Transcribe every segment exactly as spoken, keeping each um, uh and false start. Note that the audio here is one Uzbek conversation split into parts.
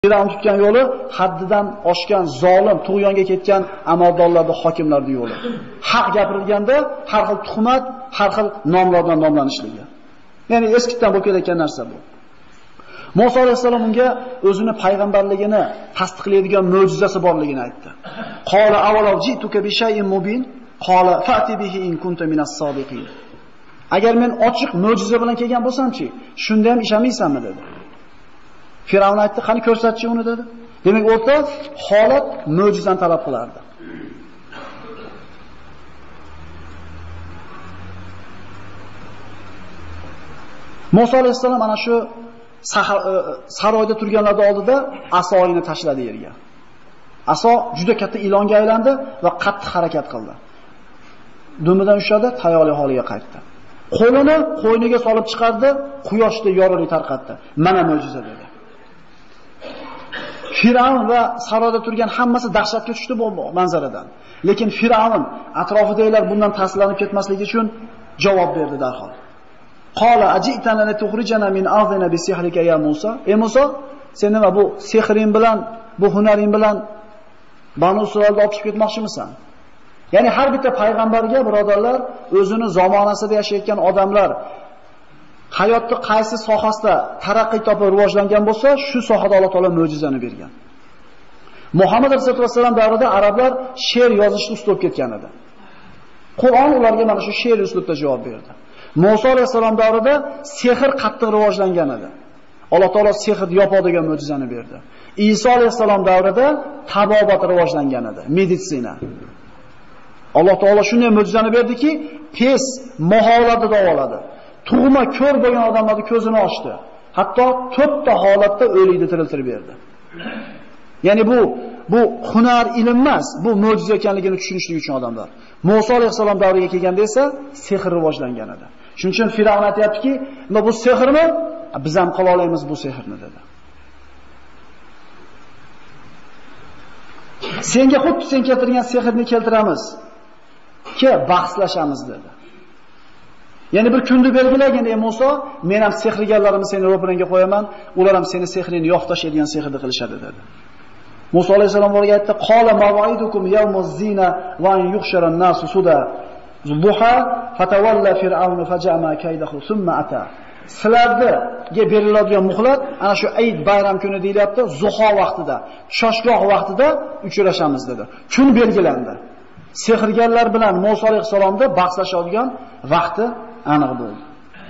Firavun tutgan yo'li haddidan oshgan zolim, tug'yonga ketgan amaldorlarning, hokimlarning yo'li. Haq gapirilganda har xil tuhmat, har xil nomlardan nomlanishligi. Ya'ni eskitdan bo'lib kelayotgan narsa bu. Musa alayhisalom unga o'zini payg'ambarligini tasdiqlaydigan mo'jizasi borligini aytdi. Qala avvalo jituka bi shay'in mubin, qala fa'ti bihi in kunta minas sodiqin. Agar men ochiq mo'jiza bilan kelgan bo'lsam-chi, shunda ham ishamaysanmi dedi. Firavun aytdi, qani ko'rsatchi uni dedi. Demak, o'rta holat mo'jizani talab qilardi. Musa alayhisalom ana shu saroyda turganlarning oldida asoyini tashladi yerga. Aso juda katta ilonga aylandi va qattiq harakat qildi. Dumidan ushladi, tayyorli holiga qaytdi. Qo'lini qo'yniga solib chiqardi, quyoshda yorug'lik tarqatdi. Mana mo'jiza dedi. Firavun va saroyda turgan hammasi dahshatga tushdi bu manzaradan. Lekin Firavun atrofidagilar bundan ta'sirlanib ketmasligi uchun javob berdi darhol. Qala ajitana la tukhrijana min ardina bi sihrika ya Musa. Ey Musa, sen nima bu sehring bilan, bu hunaring bilan Banu Isroilni olib chiqib ketmoqchimisan? Ya'ni har bitta payg'ambarga birodarlar, o'zini zamonasida yashayotgan odamlar hayotda qaysi sohasida taraqqiy topib rivojlangan bo'lsa, shu sohada Alloh taolo mo'jizani bergan. Muhammad rasululloh vasallam davrida arablar she'r yozishni ustob ketgan edi. Qur'on ularga mana shu she'r uslubda javob berdi. Musa alayhisalom davrida sehr qattiq rivojlangan edi. Alloh taolo sehrni yopadigan mo'jizani berdi. Iso alayhisalom davrida tabobat rivojlangan edi, meditsina. Alloh taolo shunday mo'jizani berdiki, tez maholatda davoladi. Tug'ma ko'r bo'lgan odamlarning ko'zini ochdi. Hatto to'rtta holatda o'likni tiriltirib berdi. Ya'ni bu bu hunar, ilm emas, bu mo'jiza ekanligini tushunishlik uchun odamlar. Musa alayhisalom davriga kelganda esa sehr rivojlangan edi. Shuning uchun Firavun aytayaptiki, "Nima bu sehrmi? Biz ham qila olamiz bu sehrni" dedi. Senga xuddi sen keltirgan sehrni keltiramiz, ki bahslashamiz dedi. Ya'ni bir kunni belgilagin ey Musa, men ham sehrgarlarimni seni ro'parangga qo'yaman, ular ham seni sehrini yo'q tashlaydigan sehrni qilishadi dedi. Musa alayhisalom ularga aytdi: "Qala maw'idukum yawmuz zina wa an yuhshara an-nasu suda duha fatawalla fir'aun fajama kaydahu thumma ata." Sizlarga beriladigan muhlat ana shu Eid bayram kuni deyilyapti, zuho vaqtida, shoshgoh vaqtida uchrashamiz dedi. Kun belgilandi. Sehrgarlar bilan Musa alayhisalomda bahslashadigan vaqti aniq bo'ldi.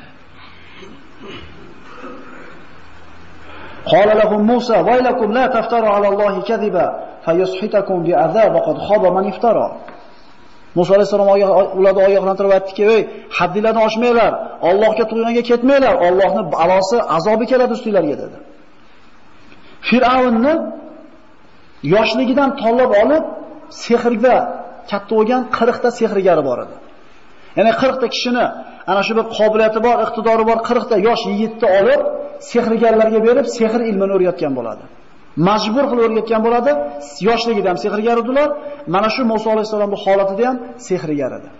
Qala lahum Musa waylakum la taftaru ala Allohi kadiba fayushitakum bi'azab qad khaba man iftara. Musa alayhisalom ularni ogohlantirib aytdiki, "Ey, haddinglardan oshmanglar, Allohga tug'yonga ketmanglar, Allohning balosi, azobi keladi ustinglarga" dedi. Firavunni yoshligidan tanlab olib, sehrga katta bo'lgan qirq ta sehrgari bor edi. Ya'ni qirq ta kishini ana shu bir qobiliyati bor, iqtidori bor qirq ta yosh yigitni olib, sehrgarlarga berib, sehr ilmini o'rgatgan bo'ladi. Majbur qilib o'rgatgan bo'ladi. Yoshligida ham sehrgar edilar. Mana shu Musa alayhisolamning holatida ham sehrgar edi.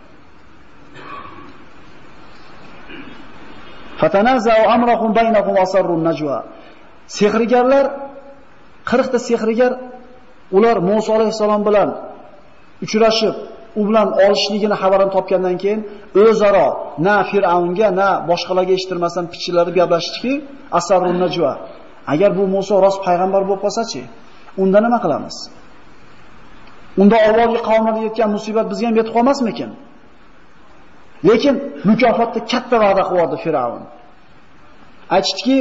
Fatanaza'u amrahum baynahum asarrun najwa. Sehrgarlar qirq ta sehrgar ular Musa alayhisalom bilan uchrashib, u bilan olishligini xabarini topgandan keyin o'zaro na Firavunga, na boshqalarga eshittirmasdan pichirlarib gaplashdiki, asarrun najwa. Agar bu Musa rost payg'ambar bo'lib qolsa-chi, unda nima qilamiz? Unda avvalgi qavmlarga yetgan musibat bizga ham yetib qolmasmikin? Lekin mukofotda katta va'da qildi Firavun. Aytishdiki,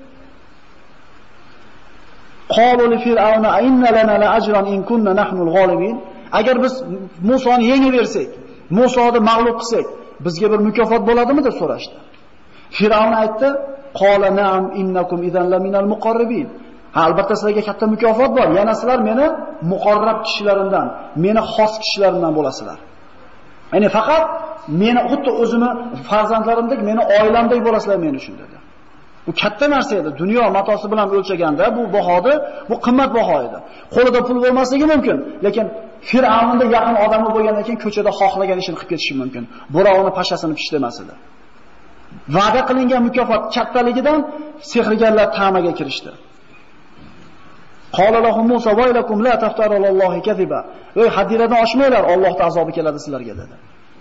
qalu li fir'auna inna lana la ajran in kunna nahnu al-ghalibin. Agar biz Musoni yengib bersak, Musoni mag'lub qilsak, bizga bir mukofot bo'ladimi deb so'rashdi. Firavun aytdi: "Qala na'am innakum idan la minal muqarrabin." Ha, albatta sizlarga katta mukofot bor. Yana sizlar meni muqarrab kishilarimdan, meni xos kishilarimdan bo'lasizlar. Ya'ni faqat meni xuddi o'zimni farzandlarimdek, meni oilamdek bo'lasizlar men uchun dedi. Bu katta narsa edi. Dunyo matosi bilan o'lchaganda bu bahodi, bu qimmat baho edi. Qo'lida pul bo'lmasligi mumkin, lekin Firavunning yaqin odami bo'lgandan keyin ko'chada xohlagan ishini qilib ketishi mumkin. Birovni pashasini pishdemas edi. Va'da qilingan mukofot kattaligidan sehrgarlar ta'maga kirishdi. Qala lahum Musa waylakum la taftaru alallohi kadhiba. Ey hadiradan oshmanglar, Allohning azobi keladi sizlarga dedi.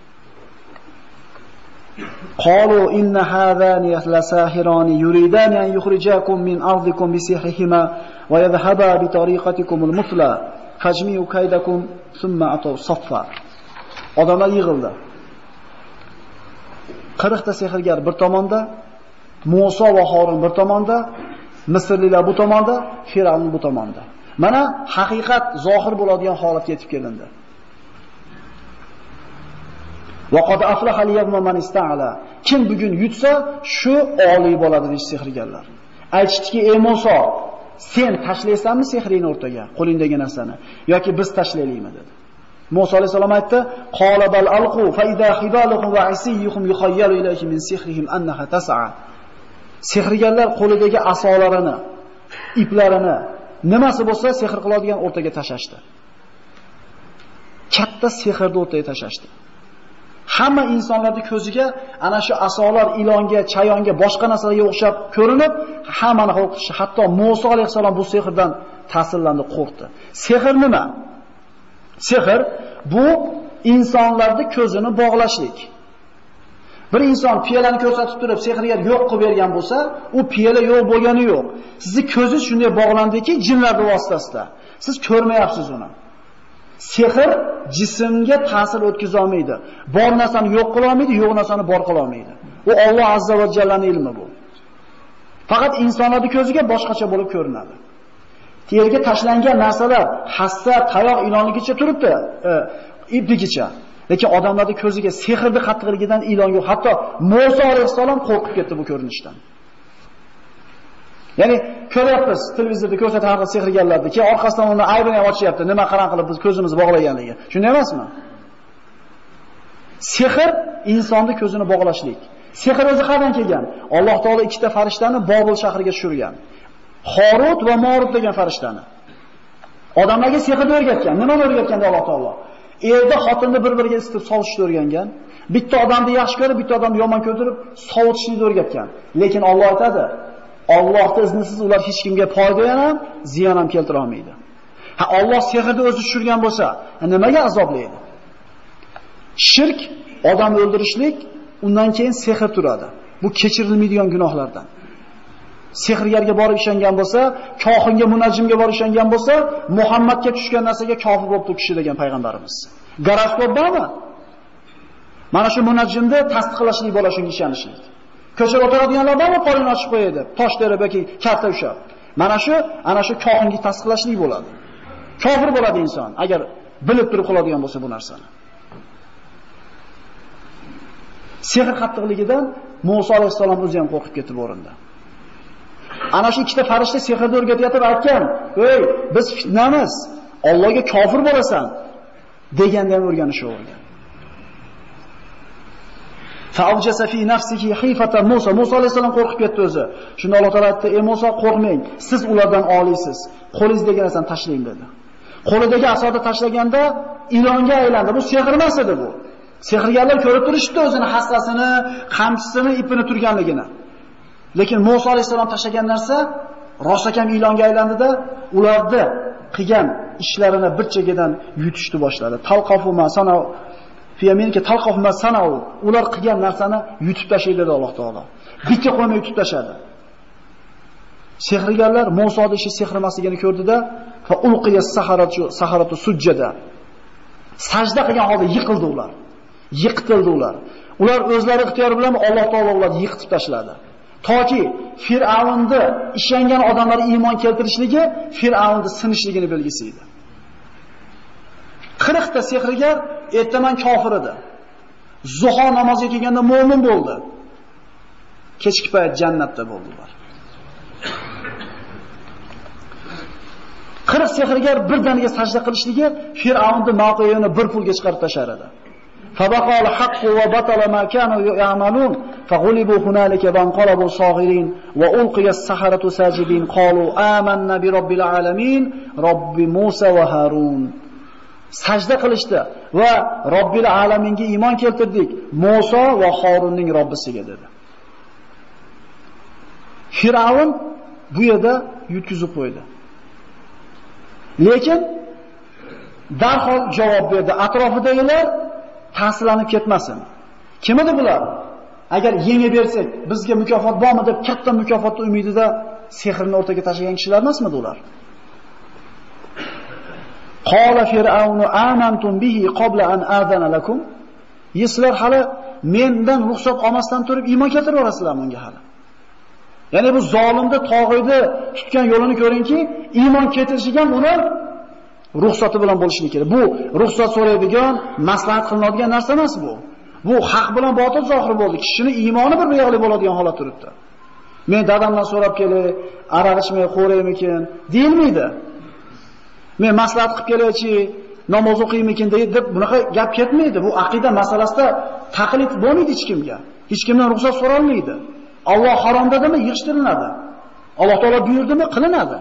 Qalu inna hadhani lasahirani yuridani an yukhrijakum min ardikum bisihrihima wa yadhhaba bi tariqatikum al-mufla fajmi'u kaydakum thumma ataw saffa. Odamlar yig'ildi. qirq ta sehrgar bir tomonda, Musa va Harun bir tomonda, Misrlilar bu tomonda, Firavn bu tomonda. Mana haqiqat zohir bo'ladigan holatga yetib kelindi. Va qad aflaha al-yawma man ista'ala. Kim bugun yutsa, shu oliy bo'ladi deydi sehrgarlar. Aytishdiki, ey Musa, sen tashlaysanmi sehringni o'rtaga, qo'lingdagi narsani, yoki biz tashlaylikmi dedi. Musa alayhisalom aytdi: "Qala bal alqu fa idha khidaluhum wa asiyuhum yukhayyalu ilayhi min sihrihim annaha tas'a." Sehrgarlar qo'lidagi asolarini, iplarini, nimasi bo'lsa sehr qiladigan o'rtaga tashashdi. Katta sehrni o'rtaga tashashdi. Hamma insonlarning ko'ziga ana shu asolar ilonga, chayonga, boshqa narsalarga o'xshab ko'rinib, hammani qo'rqitdi. Hatto Musa alayhisalom bu sehrdan ta'sirlandi, qo'rqdi. Sehr nima? Sehr bu insonlarning ko'zini bog'lashlik. Bir inson piyolani ko'rsatib turib, sehrgar yo'q qilib bergan bo'lsa, u piyola yo'q bo'lgani yo'q. Sizning ko'zingiz shunday bog'landiki, jinlar vositasida. Siz ko'rmayapsiz uni. Sehr jismga ta'sir o'tkaza olmaydi. Bor narsani yo'q qila olmaydi, yo'q narsani bor qila olmaydi. U Alloh azza va jallaning ilmi bu. Faqat insonlarning ko'ziga boshqacha bo'lib ko'rinadi. Terga tashlangan narsalar hassa, tayoq, ilonligicha turibdi, e, ipligicha. Lekin odamlarning ko'ziga sehrni qattiqligidan ilon yo'q. Hatto Musa alayhisalom qo'rqib ketdi bu ko'rinishdan. Ya'ni ko'ryapmiz, televizorda ko'rsatgan sehrgarlarni, keyin orqasidan uni aybini ham ochyapti. Nima qarang qilib biz ko'zimizni bog'laganligi. Shunday emasmi? Sehr insonning ko'zini bog'lashlik. Sehr o'zi qayerdan kelgan? Alloh taolo ikkita farishtani Bobil shahriga tushirgan. Harut va Marut degan farishtani. Odamlarga sehrni o'rgatgan. Nimani o'rgatganda Alloh taolo? Erda xotinni bir-biriga isitib sovutishni o'rgangan. Bitta odamni yaxshi ko'rib, bitta odamni yomon ko'rib, sovutishni o'rgatgan. Lekin Alloh aytadi, Allohning iznisiz ular hech kimga foyda ham, ziyon ham keltira olmaydi. Ha, Alloh sehrni o'zi tushirgan bo'lsa, nimaga azoblaydi? Shirk, odam o'ldirishlik, undan keyin sehr turadi. Bu kechirilmaydigan gunohlardan. Sehrgarga borib ishongan bo'lsa, kohinga, munajjimga borib ishongan bo'lsa, Muhammadga tushgan narsaga kofir bo'lib turib kishi degan payg'ambarimiz. Goroskop bormi? Mana shu munajjimni tasdiqlashlik bo'la shunga ishonishlik. Ko'chada o'tiradiganlar bormi, qo'lini ochib qo'yadi, tosh terib yoki karta ushab. Mana shu ana shu kohinga tasdiqlashlik bo'ladi. Kofir bo'ladi inson agar bilib turib qiladigan bo'lsa bu narsani. Sehr qattiqligidan Musa alayhisalom o'zi ham qo'rqib ketib o'rinda. Ana shu ikkita farishta sehrni o'rgatayotib aytgan, "Ey, biz fitnamiz, Allohga kofir bo'lasan" deganda ham o'rganishi o'rgan. Fa'awjasa fi nafsihi khifata Musa. Musa alayhisalom qo'rqib ketdi o'zi. Shunda Alloh taolo aytdi: "Ey Musa, qo'rqmang. Siz ulardan oliysiz. Qo'lingizdagi narsani tashlang" dedi. Qo'lidagi asoni tashlaganda ilonga aylandi. Bu sehr emas edi bu. Sehrgarlar ko'rib turishdi o'zini hassasini, qamchisini, ipini turganligini. Lekin Musa alayhisalom tashlagan narsa rostakam ilonga aylandida, ularda qilgan ishlarini bir chegadan yutishni boshladi. Talqafu ma sanau fi yaminka talqafu ma sanau. Ular qilgan narsani yutib tashlaydi dedi Alloh taolo. Bitta qo'yni yutib tashadi. Sehrgarlar Musoning ishi sehr emasligini ko'rdida, fa ulqiyas saharatu saharatu sujjada. Sajda qilgan holda yiqildi ular. Yiqitildi ular. Ular o'zlari ixtiyori bilan Alloh taolo ularni yiqitib tashladi. Toki Fir'avnni ishongan odamlar iymon keltirishligi Fir'avnni sinishligini belgisi edi. qirq ta sehrgar ertaman kofir edi. Zuho namoziga kelganda mu'min bo'ldi. Kechki payt jannatda bo'ldilar. qirq sehrgar birdaniga sajda qilishligi Fir'avnni mavqeini bir pulga chiqarib tashar edi. فبقى الحق وبطل ما كانوا يعملون فغلبوا هنالك وانقلبوا صاغرين وألقي السحرة ساجدين قالوا آمنا برب العالمين رب موسى وهارون. Sajda qilishdi va Robbil alaminga iymon keltirdik, Musa va Harunning Robbisiga dedi. Firavn bu yerda yutkizib qo'ydi. Lekin darhol javob berdi. Atrofidagilar ta'sirlanib ketmasin. Kim edi bular? Agar yengib bersak, bizga mukofot bormi deb katta mukofotni umidida sehrni o'rtaga tashlagan kishilar emasmidi ular? Qala fir'aunu amantum bihi qabla an azana lakum. Sizlar hali mendan ruxsat olmasdan turib iymon keltirib orasizlar bunga hali. Ya'ni bu zolimni, tog'iyni tutgan yo'lini ko'ringki, iymon keltirishiga uni ruxsati bilan bo'lishi kerak. Bu ruxsat so'raydigan, maslahat qilinadigan narsa emas bu. Bu haq bilan botil zohir bo'ldi. Kishining iymoni bir yo'qlik bo'ladigan holat turibdi. Men dadamdan so'rab kelay, aroq ichmay qo'raymikin, deyilmaydi. Men maslahat qilib kelaychi, namoz o'qiymikin deb bunaqa gap ketmaydi. Bu aqida masalasida taqlid bo'lmaydi hech kimga. Hech kimdan ruxsat so'ralmaydi. Alloh harom dedimi, yig'ishtiriladi. Alloh taolo buyurdimi, qilinadi.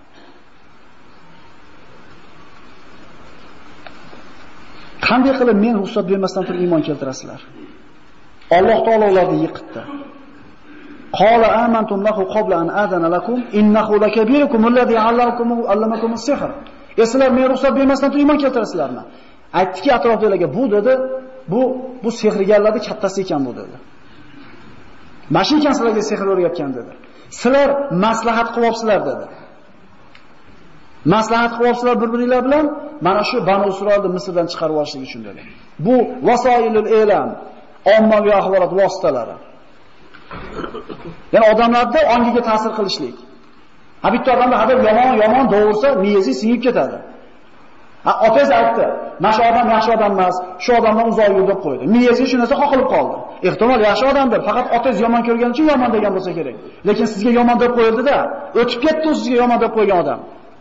Qanday qilib men ruxsat bermasdan turib iymon keltirasizlar? Alloh taolo ularni yiqitdi. Qala amantum lahu qabla an adana lakum innahu lakabirukum alladhi 'allamakum 'allamakum as-sihr. Sizlar men ruxsat bermasdan turib iymon keltirasizlarmi? Aytdiki atrofdagilarga, bu dedi, bu bu sehrgarlarning kattasi ekan bu dedi. Mashi ekan sizlarga sehr o'rgatgan dedi. Sizlar maslahat qilyapsizlar dedi. Maslahat qilyapsizlar bir-biringlar bilan, mana shu Banu Isroilni Misrdan chiqarib olishlik uchun dedi. Bu vasoilul e'lam, ommaviy axborot vositalari. Ya'ni odamlarda ongiga ta'sir qilishlik. Ha bitta odamda hadab yomon-yomon doğursa miyasi singib ketadi. Ha otangiz aytdi, "Mana shu odam yaxshi odam emas, shu odamdan uzoq yur" deb qo'ydi. Miyasi shu narsa qoqilib qoldi. Ehtimol yaxshi odamdir, faqat otangiz yomon ko'rgani uchun yomon degan bo'lsa kerak. Lekin sizga yomon deb qo'yildi-da, o'tib ketdi u sizga yomon deb qo'ygan odam.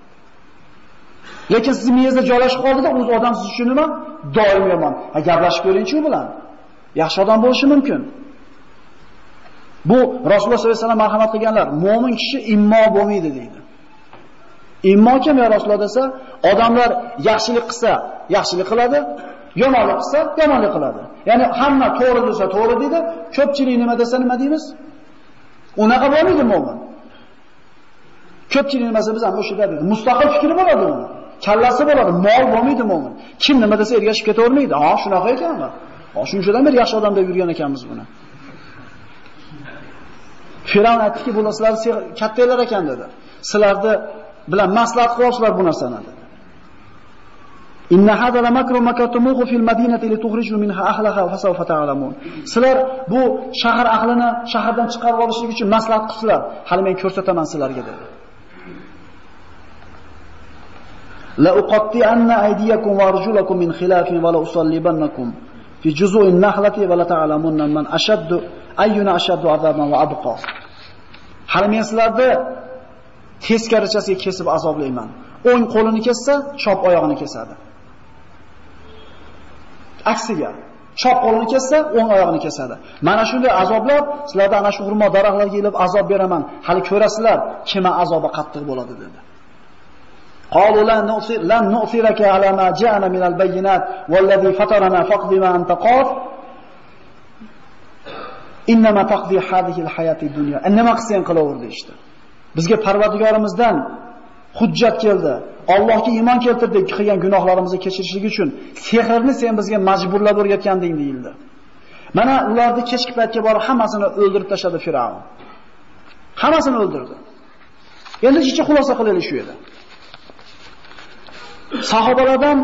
Lekin siz miyangizda joylashib qoldi-da, u odam siz uchun nima? Doim yomon. Ha gaplashib ko'ring-chi u bilan. Yaxshi odam bo'lishi mumkin. Bu Rasululloh sollallohu alayhi vasallam marhamat qilganlar, mu'min kishi immo bo'lmaydi deydi. Immo kim ya Rasululloh desa, odamlar yaxshilik qilsa, yaxshilik qiladi, yomonlik qilsa, yomonlik qiladi. Ya'ni hamma to'g'ri desa to'g'ri deydi, ko'pchilik nima desa nima deymiz? Unaqa bo'lmaydi mu'min. Ko'pchilik nimasi biz ham o'shida deydi. Mustaqil fikri bo'ladi uni. Kallasi bo'ladi, mol bo'lmaydi mu'min. Kim nima desa ergashib ketavermaydi. Ha, shunaqa ekanmi? Ha, shunchadan beri yaxshi odam deb yurgan ekanmiz buni. Firavn aytdiki, bular sizlar kattalar ekan dedi. Sizlarni bilan maslahat qilyapsizlar bu narsani dedi. Inna hada la makru makatumuhu fil madinati litukhrijuu minha ahlaha fa sawfa ta'lamun. Sizlar bu shahar ahlini shahardan chiqarib olishlik uchun maslahat qilsizlar. Hali men ko'rsataman sizlarga dedi. La uqatti anna aydiyakum wa arjulakum min khilafin wa la usallibannakum fi juzu'in nahlati wa la ta'lamunna man ashaddu ayyuna ashaddu azaban wa abqa. Hali men sizlarni teskarichasiga kesib azoblayman. O'ng qo'lini kessa, chop oyog'ini kesadi. Aksiga, chop qo'lini kessa, o'ng oyog'ini kesadi. Mana shunday azoblab, sizlarga ana shu xurmo daraxtlarga kelib azob beraman. Hali ko'rasizlar, kima azobi qattiq bo'ladi dedi. Qalu lan nu'thir lan nu'thiraka ala ma ja'ana min al-bayyinat wallazi fatarana faqdi ma anta qaf. Innama taqdi hadhihi al-hayati dunya. Annama qilsang qilaverdi işte. Bizga Parvardigorimizdan hujjat keldi. Allohga iymon keltirdik, qilgan gunohlarimizni kechirishlik uchun sehrni sen bizga majburlab o'rgatganding deyildi. Mana ularni kechki paytga borib hammasini o'ldirib tashladi Firavn. Hammasini o'ldirdi. Endi ichi xulosa qilaylik shu edi. Sahobalardan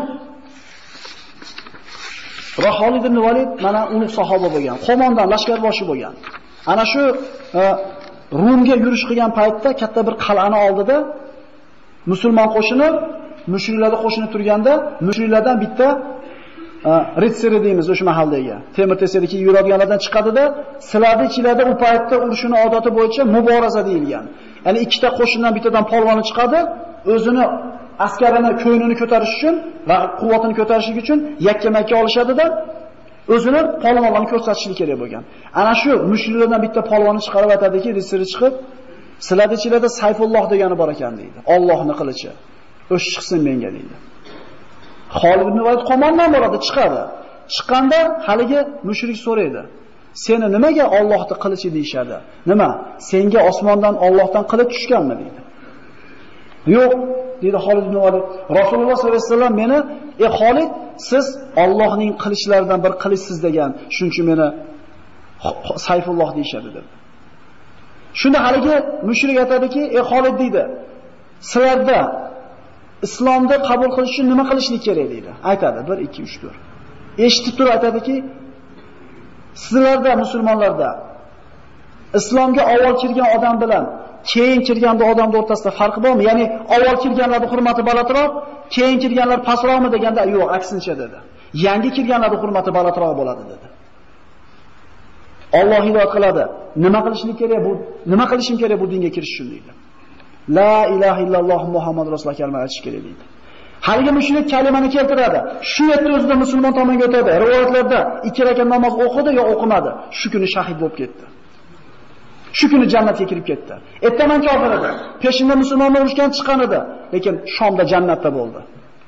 Raholid ibn Valid mana ulug' sahoba bo'lgan, qo'mondan lashkarboshi bo'lgan. Ana shu e, Rumga yurish qilgan paytda katta bir qal'ani oldida musulmon qo'shini, mushriklar qo'shini turganda, mushriklardan bitta e, ritsari deymiz o'sha mahaldagi. Temir tesadagi yuradiganlardan chiqadi-da, sizlarning ichingizda u paytda urushning odati bo'yicha muboraza deyilgan. Ya'ni ikkita qo'shindan bittadan polvoni chiqadi, o'zini askarini ko'ynini ko'tarish uchun va quvvatini ko'tarish uchun yakka-makka olishadi-da, o'zini polvonlarni ko'rsatishlik kerak bo'lgan. Ana shu mushriklardan bitta polvonni chiqarib aytadiki, risiri chiqib, sizlarning ichingizda Sayfulloh degani bor ekan deydi. Allohning qilichi. O'sh chiqsin menga deydi. Xolid ibn Valid qo'mondan boradi, chiqadi. Chiqqanda haligi mushrik so'raydi. Seni nimaga Allohning qilichi deyshadi? Nima? Senga osmondan Allohdan qilich tushganmi deydi. Yo'q, dedi Xolid ibn Valid. Rasululloh sollallohu alayhi vasallam meni, "Ey Xolid, siz Allohning qilichlaridan bir qilichsiz degan, shuning uchun meni Sayfulloh deyshadi" dedi. Shunda haligi mushrik aytadiki, "Ey Xolid" deydi, "Sizlarda islomni qabul qilish uchun nima qilishlik kerak?" deydi. Aytadi bir ikki uch to'rt. Eshitib turib aytadiki, "Sizlarda musulmonlarda islomga avval kirgan odam bilan keyin kirgan odamning o'rtasida farq bormi? Ya'ni avval kirganlarning hurmati balandroq, keyin kirganlar pastroqmi deganda, yo'q, aksincha dedi. Yangi kirganlarning hurmati balandroq bo'ladi dedi. Alloh hidoyat qiladi. Nima qilishlik kerak bu? Nima qilishim kerak bu dinga kirish uchun deydi. La ilaha illalloh Muhammad rasululloh kalimani aytish kerak deydi. Haligi mushrik kalimani keltiradi. Shu yerda o'zida musulmon tomonga o'tadi. Rivoyatlarda ikki rakat namoz o'qidi yo o'qimadi. Shu kuni shahid bo'lib ketdi. Shu kuni jannatga kirib ketdi. Ertaman kofir edi. Peshinda musulmonni urushgan chiqqan edi, lekin Shomda jannatda bo'ldi.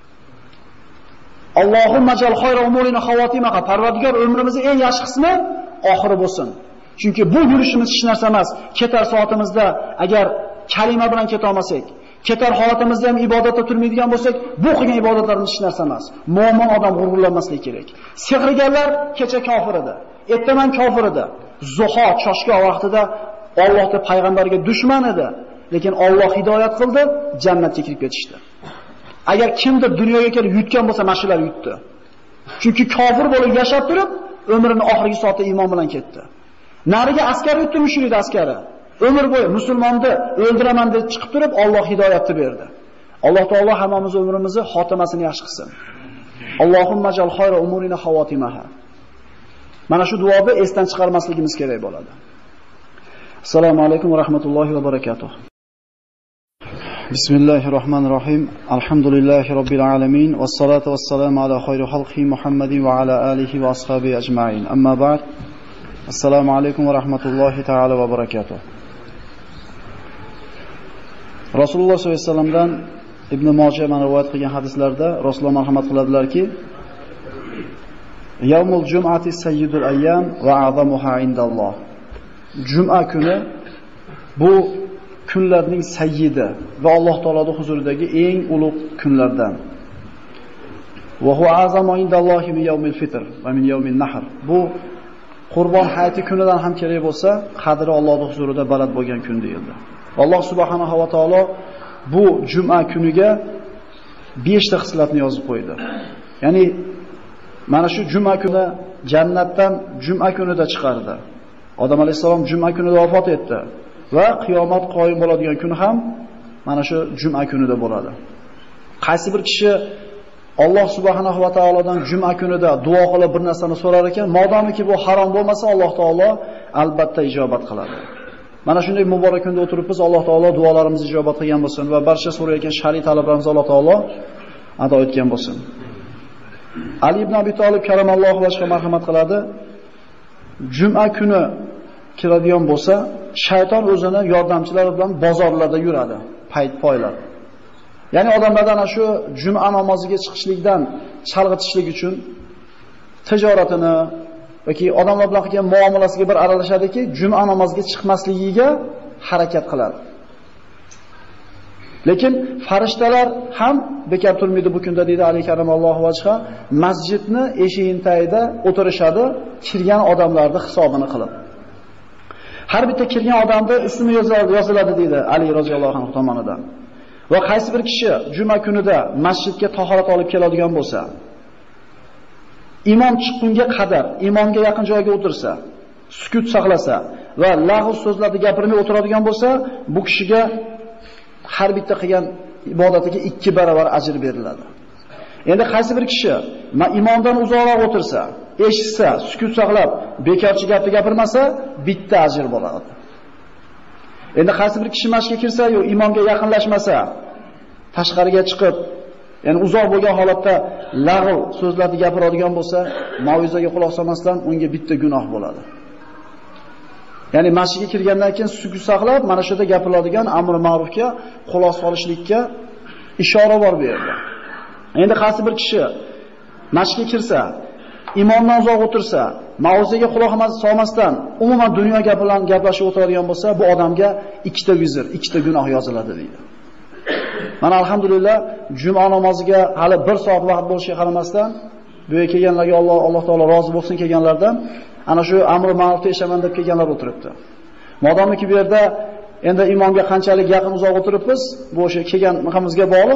Allohumma jal khayra umurina xawatimaha. Parvardigor umrimizning eng yaxshi qismi oxiri bo'lsin. Chunki bu yurishimiz hech narsa emas. Ketar soatimizda agar kalima bilan keta olmasak, ketar holatimizda ham ibodatda turmaydigan bo'lsak, bu qilgan ibodatlarimiz hech narsa emas. Mo'min odam g'ururlanmasligi kerak. Sehrgarlar kecha kofir edi, ertaman kofir edi. Zuho choshga vaqtida Allohning payg'ambariga dushman edi, lekin Alloh hidoyat qildi, jannatga kirib ketishdi. Agar kimdir dunyoga kelib yutgan bo'lsa, mashular yutdi. Chunki kofir bo'lib yashab turib, umrining oxirgi soati iymon bilan ketdi. Nariga askar yutdi, mushrik askari. Umr bo'yi musulmonni o'ldiraman deb chiqib turib, Alloh hidoyatni berdi. Alloh taolo hammamiz umrimizni xotimasini yaxshi qilsin. Allohumma jal khayra umurina xawatimaha. Mana shu duoni esdan chiqarmasligimiz kerak bo'ladi. Assalomu alaykum va rahmatullohi va barakatuh. Bismillahirrohmanirrohim. Alhamdulillahi robbil alamin was salatu was salamu ala khayri xalqi Muhammadin va ala alihi va ashabihi ajma'in. Amma ba'd. Assalomu alaykum va rahmatullohi taala va barakatuh. Rasululloh sollallohu alayhi vasallamdan Ibn Mojah mana rivoyat qilgan hadislarda Rasululloh marhamat qiladilarki, Yawmul jum'ati sayyidul ayyam va a'zamuha indalloh. Juma kuni bu kunlarning sayyidi va Alloh taoloning huzuridagi eng ulug' kunlardan. Va huwa a'zamu indallohi min yawmil fitr va min yawmin nahr. Bu Qurbon hayiti kunidan ham kerak bo'lsa, qadri Allohning huzurida baland bo'lgan kun deyildi. Alloh subhanahu va taolo bu juma kuniga besh ta xislatni yozib qo'ydi. Ya'ni mana shu juma kuni jannatdan juma kunida chiqardi. Odam alayhisalom juma kunida vafot etdi va qiyomat qoyim bo'ladigan kun ham mana shu juma kunida bo'ladi. Qaysi bir kishi Alloh subhanahu va taolodan juma kunida duo qilib bir narsani so'rar ekan, modomiki bu harom bo'lmasa, Alloh taolo albatta ijobat qiladi. Mana shunday muborak kunda o'tiribmiz, Alloh taolo duolarimizni ijobat qilgan bo'lsin va barcha so'rayotgan shariy talablarimizni Alloh taolo ado etgan bo'lsin. Ali ibn Abi Talib karamallohu vajhiga marhamat qiladi. Juma kuni kiradigan bo'lsa, shayton o'zini yordamchilari bilan bozorlarda yuradi, payt poylar. Ya'ni odamlardan shu juma namoziga chiqishlikdan chalg'itishlik uchun tijoratini yoki odamlar bilan qilgan muomalasiga bir aralashadiki, juma namoziga chiqmasligiga harakat qiladi. Lekin farishtalar ham bekor turmaydi bu kunda, deydi Ali karamallohu vajha, masjidni eshigini tagida o'tirishadi, kirgan odamlarning hisobini qilib. Har bitta kirgan odamning ismi yoziladi, deydi Ali roziyallohu anhu tomonidan. Va qaysi bir kishi juma kunida masjidga tahorat olib keladigan bo'lsa, imom chiqqunga qadar imomga yaqin joyga o'tirsa, sukut saqlasa va lag'ov so'zlarni gapirmay o'tiradigan bo'lsa, bu kishiga har bitta qilgan ibodatiga ikki barobar ajr beriladi. Endi qaysi bir kishi imomdan uzoqroq o'tirsa, eshitsa, sukut saqlab, bekorchi gapni gapirmasa, bitta ajr bo'ladi. Endi qaysi bir kishi masjidga kirsa, yo imomga yaqinlashmasa, tashqariga chiqib, ya'ni uzoq bo'lgan holatda lag'ov so'zlarni gapiradigan bo'lsa, mauizaga quloq solmasdan unga bitta gunoh bo'ladi. Ya'ni masjidga kirgandan keyin sukut saqlab, mana shu yerda gapiriladigan amr ma'rufga quloq solishlikka ishora bor bu yerda. Endi qaysi bir kishi masjidga kirsa, imomdan uzoq o'tirsa, mauizaga quloq solmasdan umuman dunyo gapi bilan gaplashib o'tiradigan bo'lsa, bu odamga ikkita vizr, ikkita gunoh yoziladi deydi. Mana alhamdulillah juma namoziga hali bir soat vaqt bo'lishiga qaramasdan bu yerga kelganlarga Alloh Alloh taolo rozi bo'lsin kelganlardan ana shu amri ma'rufda yashaman deb kelganlar o'tiribdi. Modomiki bu yerda endi imonga qanchalik yaqin uzoq o'tiribmiz, bu o'sha kelgan maqamimizga bog'liq.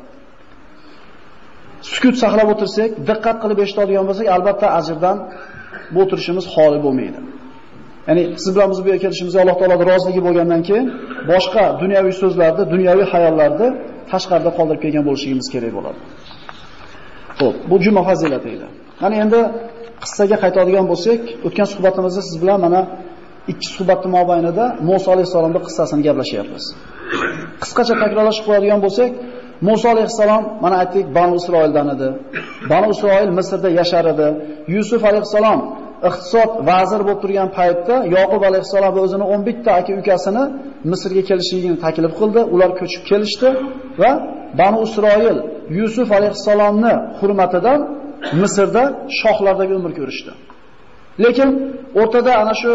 Sukut saqlab o'tirsak, diqqat qilib eshitadigan bo'lsak, albatta ajrdan bu o'tirishimiz xoli bo'lmaydi. Ya'ni siz bilan biz bu yerga kelishimizga Alloh taoloning roziligi bo'lgandan keyin boshqa dunyoviy so'zlarni, dunyoviy xayollarni tashqarida qoldirib kelgan bo'lishimiz kerak bo'ladi. Xo'p, bu juma fazilati edi. Mana endi qissaga qaytadigan bo'lsak, o'tgan suhbatimizda siz bilan mana ikki suhbatning mobaynida Musa alayhisolamning qissasini gaplashyapmiz. Qisqacha takrorlashib qo'yadigan bo'lsak, Musa alayhisalom mana aytdik, Banu Isroildan edi. Banu Isroil Misrda yashar edi. Yusuf alayhisalom iqtisod vazir bo'lib turgan paytda Yoqub alayhisalom va o'zining o'n bitta aka-ukasini Misrga kelishligini taklif qildi. Ular ko'chib kelishdi va Banu Isroil Yusuf alayhisalomni hurmatidan Misrda shohlardagi umr ko'rishdi. Lekin o'rtada ana shu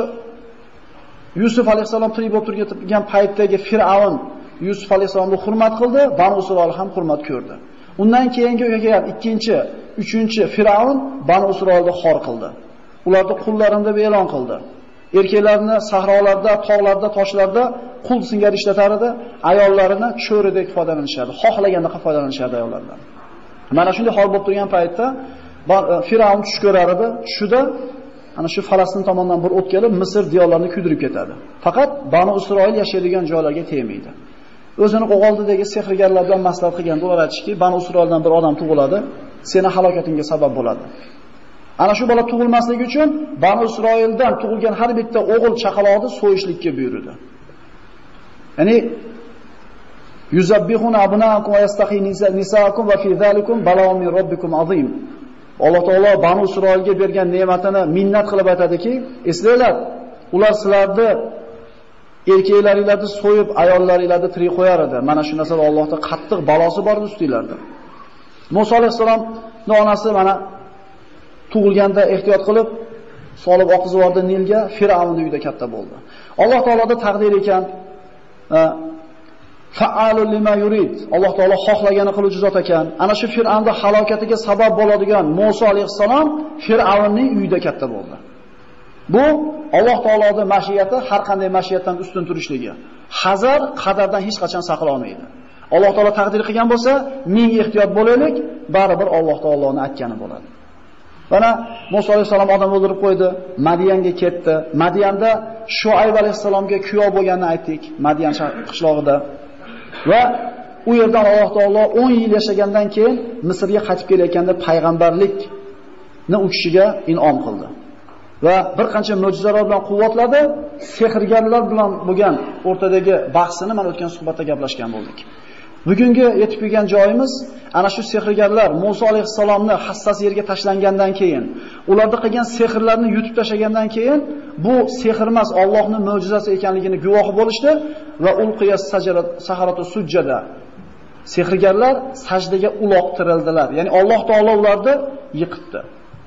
Yusuf alayhisalom tirik bo'lib turgan paytdagi Fir'avn Yusuf alayhisalomni hurmat qildi, Banu Isroil ham hurmat ko'rdi. Undan keyingi kelgan ikkinchi, uchinchi Fir'avn Banu Isroilni xor qildi. Ularni qullarim deb e'lon qildi. Erkaklarni sahrolarda, tog'larda, toshlarda qul singari ishlatar edi, ayollarini cho'ridek foydalanishardi. Xohlaganda foydalanishardi ayollardan. Mana shunday hol bo'lib turgan paytda Fir'avn tush ko'rar edi. Tushida ana shu Falastin tomonidan bir o't kelib Misr diyorlarini kuydirib ketadi. Faqat Banu Isroil yashaydigan joylarga tegmaydi. O'zini qo'g'oldidagi sehrgarlar bilan maslahat qilganda ular aytishki, Banu Isroildan bir odam tug'iladi, seni halokatingga sabab bo'ladi. Ana shu bola tug'ilmasligi uchun Banu Isroildan tug'ilgan har bitta o'g'il chaqaloqni so'yishlikka buyurdi. Ya'ni yuzabbihuna abnaakum va yastaqi nisaakum va fi zalikum bala'un min robbikum azim. Alloh taolo Banu Isroilga bergan ne'matini minnat qilib aytadiki, eslanglar, ular sizlarni erkaklaringizni so'yib, ayollaringizni tirik qo'yar edi. Mana shu narsada Allohning qattiq balosi bor ustinglarda. Musa alayhisolamning onasi mana tug'ilganda ehtiyot qilib solib oqizib yubordi Nilga, Fir'avnning uyida katta bo'ldi. Alloh taoloning taqdiri ekan, fa'alul lima yurid. Alloh taolo xohlagani qiluvchi zot ekan. Ana shu Fir'avnning halokatiga sabab bo'ladigan Musa alayhisalom Fir'avnning uyida katta bo'ldi. Bu Alloh taoloning mashiyati har qanday mashiyatdan ustun turishligi. Hazar qadardan hech qachon saqlanmaydi. Alloh taolo taqdir qilgan bo'lsa, ming ehtiyot bo'laylik, baribir Alloh taoloning aytgani bo'ladi. Mana Musa alayhisalom odam o'ldirib qo'ydi, Madiyanga ketdi. Madiyanda Shuayb alayhisalomga kuyov bo'lganini aytdik, Madiyan qishlog'ida. Va u yerdan Alloh taolo o'n yil yashagandan keyin Misrga qaytib kelayotganda payg'ambarlikni u kishiga in'om qildi. Va bir qancha mo'jizalar bilan quvvatladi. Sehrgarlar bilan bo'lgan o'rtadagi bahsini mana o'tgan suhbatda gaplashgan bo'ldik. Bugungi yetib kelgan joyimiz ana shu sehrgarlar Musa alayhisalomni hassas yerga tashlangandan keyin, ularda qilgan sehrlarni yutib tashlagandan keyin bu sehr emas, Allohning mo'jizasi ekanligini guvohi bo'lishdi va ulqiyas sajarat saharatu sujjada. Sehrgarlar sajdaga uloqtirildilar. Ya'ni Alloh taolo ularni yiqitdi.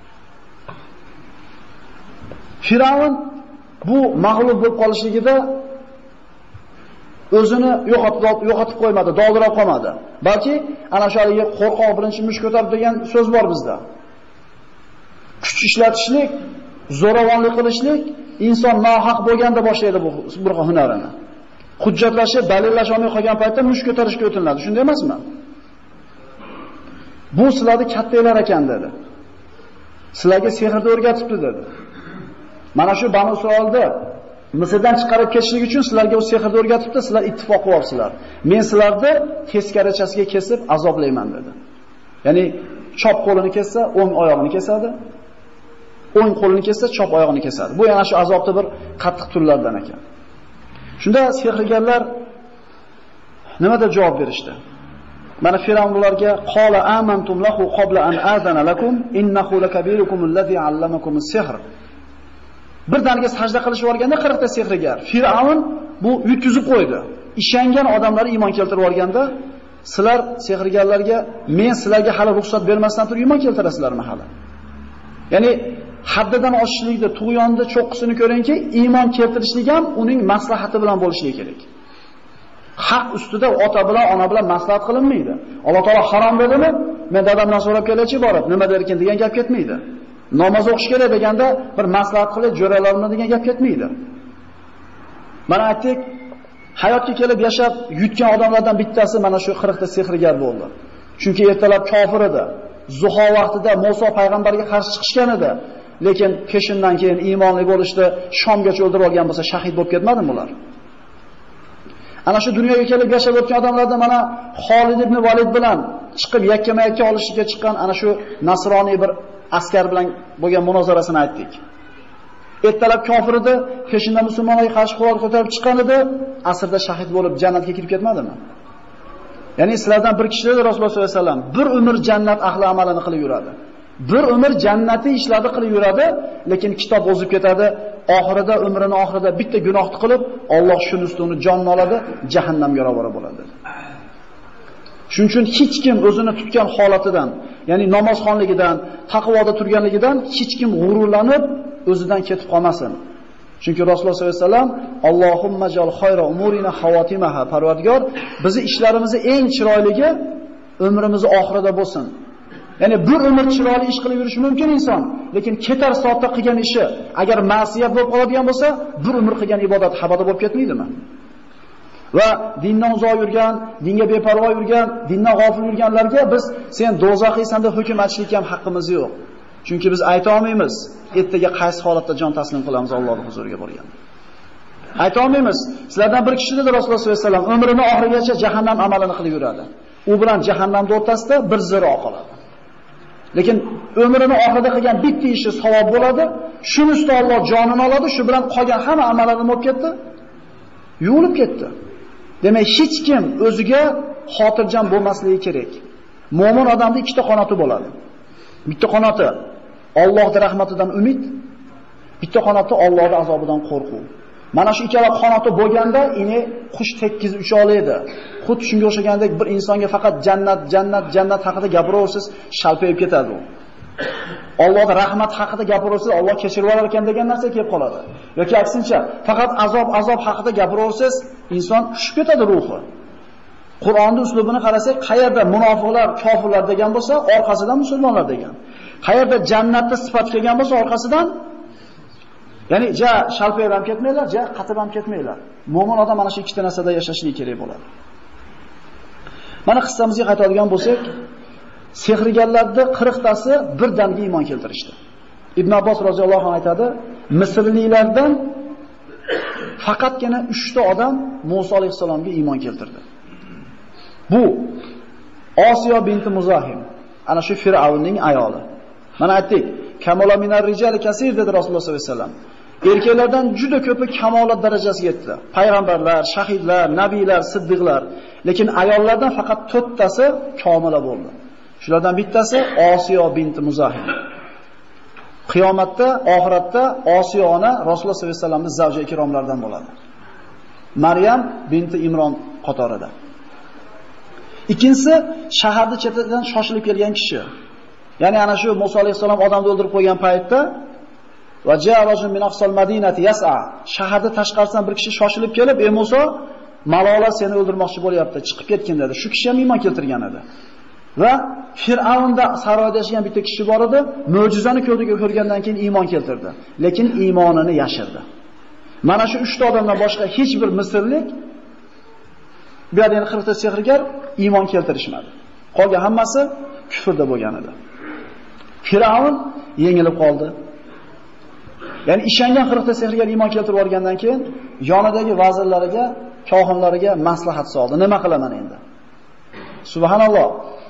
Fir'avn bu mag'lub bo'lib qolishligida o'zini yo'qotib yo'qotib qo'ymadi, dovdirab qolmadi. Balki ana shu haligi qo'rqoq birinchi mush ko'tarib degan so'z bor bizda. Kuch ishlatishlik, zo'ravonlik qilishlik inson nohaq bo'lganda boshlaydi bu bir hunarini. Hujjatlashib, dalillash olmay qolgan paytda mush ko'tarishga o'tinadi. Shunday emasmi? Bu sizlarni kattalar ekan dedi. Sizlarga sehrni o'rgatibdi dedi. Mana shu Banu Isroilni Misrdan chiqarib ketishlik uchun sizlarga u sehrni o'rgatibdi, sizlar ittifoq qilyapsizlar. Men sizlarni teskarachasiga kesib azoblayman dedi. Ya'ni chop qo'lini kessa, o'ng oyog'ini kesadi. O'ng qo'lini kessa, chop oyog'ini kesadi. Bu yana shu azobda bir qattiq turlardan ekan. Shunda sehrgarlar nima deb javob berishdi? Mana Fir'avn ularga qala amantum lahu qabla an azana lakum innahu lakabirukum allazi 'allamakumus sihr. Birdaniga sajda qilishib olganda qirq ta sehrgar Fir'avn bu yutkizib qo'ydi. Ishongan odamlar iymon keltirib olganda, sizlar sehrgarlarga men sizlarga hali ruxsat bermasdan turib iymon keltirasizlarmi hali? Ya'ni haddidan oshishlikda, tug'yonda cho'qqisini ko'ringki, iymon keltirishlik ham uning maslahati bilan bo'lishi kerak. Haq ustida ota bilan, ona bilan maslahat qilinmaydi. Alloh taolo harom dedimi? Men dadamdan so'rab kelay-chi borib, nima derkin degan gap ketmaydi. Namoz o'qish kerak deganda bir maslahat qilib jo'ralarmi degan gap ketmaydi. Mana aytdik, hayotga kelib yashab yutgan odamlardan bittasi mana shu qirqta sehrgar bo'ldi. Chunki ertalab kofir edi. Zuho vaqtida Musa payg'ambarga qarshi chiqishgan edi. Lekin peshindan keyin iymonli bo'lishdi, Shomgacha o'ldirib olgan bo'lsa shahid bo'lib ketmadimi ular? Ana shu dunyoga kelib yashab o'tgan odamlarda mana Xolid ibn Valid bilan chiqib yakkama-yakka olishga chiqqan ana shu nasroniy bir askar bilan bo'lgan munozarasini aytdik. Ertalab kofir edi, peshinda musulmonlarga qarshi qurol ko'tarib chiqqan edi, asrda shahid bo'lib jannatga kirib ketmadimi? Ya'ni sizlardan bir kishi dedi Rasululloh sollallohu alayhi vasallam, bir umr jannat ahli amalini qilib yuradi. Bir umr jannatiy ishlarni qilib yuradi, lekin kitob o'zib ketadi. Oxirida umrining oxirida bitta gunohni qilib, Alloh shuni ustini jonini oladi, jahannamga ravora bo'ladi. Shuning uchun hech kim o'zini tutgan holatidan, ya'ni namozxonligidan, taqvoda turganligidan hech kim g'ururlanib o'zidan ketib qolmasin. Chunki Rasululloh sollallohu alayhi vasallam Allohumma jal khayra umurina xavotimaha, Parvardigor, bizi ishlarimizni eng chiroyligi umrimiz oxirida bo'lsin. Ya'ni bir umr chiroyli ish qilib yurish mumkin inson, lekin ketar soatda qilgan ishi agar ma'siyat bo'lib qoladigan bo'lsa, bir umr qilgan ibodat habada bo'lib ketmaydimi? Va dindan uzoq yurgan, dinga beparvo yurgan, dindan g'ofil yurganlarga biz sen do'zaxiysan deb hukm aytishlikka ham haqqimiz yo'q. Chunki biz ayta olmaymiz, ertaga qaysi holatda jon taslim qilamiz Allohning huzuriga borgan. Ayta olmaymiz. Sizlardan bir kishi dedi Rasululloh sollallohu alayhi vasallam umrining oxirigacha jahannam amalini qilib yuradi. U bilan jahannamning o'rtasida bir ziro qoladi. Lekin umrining oxirida qilgan bitta ishi savob bo'ladi. Shuni ustiga Alloh jonini oladi, shu bilan qolgan hamma amallarini olib ketdi. Yuvilib ketdi. Demak, hech kim o'ziga xotirjam bo'lmasligi kerak. Mo'min odamning ikkita qanoti bo'ladi. Bitta qanoti Allohning rahmatidan umid, bitta qanoti Allohning azobidan qo'rquv. Mana shu ikkala qanoti bo'lganda, ini qush tekkiz ucha oladi. Xuddi shunga o'xshagandek bir insonga faqat jannat, jannat, jannat haqida gapiraversiz, shalpayib ketadi u. Allohning rahmat haqida gapiraversiz, Alloh kechirib olar ekan degan narsa kelib qoladi. Yoki aksincha, faqat azob, azob haqida gapiraversiz, inson tushib ketadi ruhi. Qur'onning uslubini qarasak, qayerda munofiqlar, kofirlar degan bo'lsa, orqasidan musulmonlar degan. Qayerda jannatda sifat kelgan bo'lsa, orqasidan ya'ni ja shalpayib ham ketmaylar, ja qatib ham ketmaylar. Mo'min odam mana shu ikkita narsada yashashligi kerak bo'ladi. Mana qissamizga qaytadigan bo'lsak, sehrgarlarning qirqtasi birdaniga iymon keltirishdi. Ibn Abbos roziyallohu anhu aytadi, Misrliklardan faqatgina uchta odam Musa alayhisalomga iymon keltirdi. Bu Osiyo binti Muzahim, ana shu Fir'avnning ayoli. Mana aytdik, kamola minar rijali kasir dedi Rasululloh sollallohu alayhi vasallam. Erkaklardan juda ko'pi kamolat darajasiga yetdi. Payg'ambarlar, shahidlar, nabiylar, siddiqlar. Lekin ayollardan faqat to'rttasi komila bo'ldi. Shulardan bittasi Osiyo binti Muzahim. Qiyomatda, oxiratda Osiyo ona Rasululloh sollallohu alayhi vasallamning zavji ikromlaridan bo'ladi. Maryam binti Imron qatorida. Ikkinchisi shaharning chetidan shoshilib kelgan kishi. Ya'ni ana shu Musa alayhisalom odamni o'ldirib qo'ygan paytda va ja'arajun min aqsal madinati yas'a, shaharda tashqarisidan bir kishi shoshilib kelib, "Ey Musa, Malola seni o'ldirmoqchi bo'lyapti, chiqib ketgin" dedi. Shu kishi ham iymon keltirgan edi. Va Fir'avnda saroyda yashagan bitta kishi bor edi, mo'jizani ko'rdiga ko'rgandan keyin iymon keltirdi, lekin iymonini yashirdi. Mana shu uchta odamdan boshqa hech bir misrlik bu yerda qirqta sehrgar iymon keltirishmadi. Qolgan hammasi kufrda bo'lgan edi. Fir'avn yengilib qoldi. Ya'ni ishongan qirqta sehrgar iymon keltirib olgandan keyin yonidagi vazirlariga, kohinlariga maslahat soldi. Nima qilaman endi? Subhanalloh.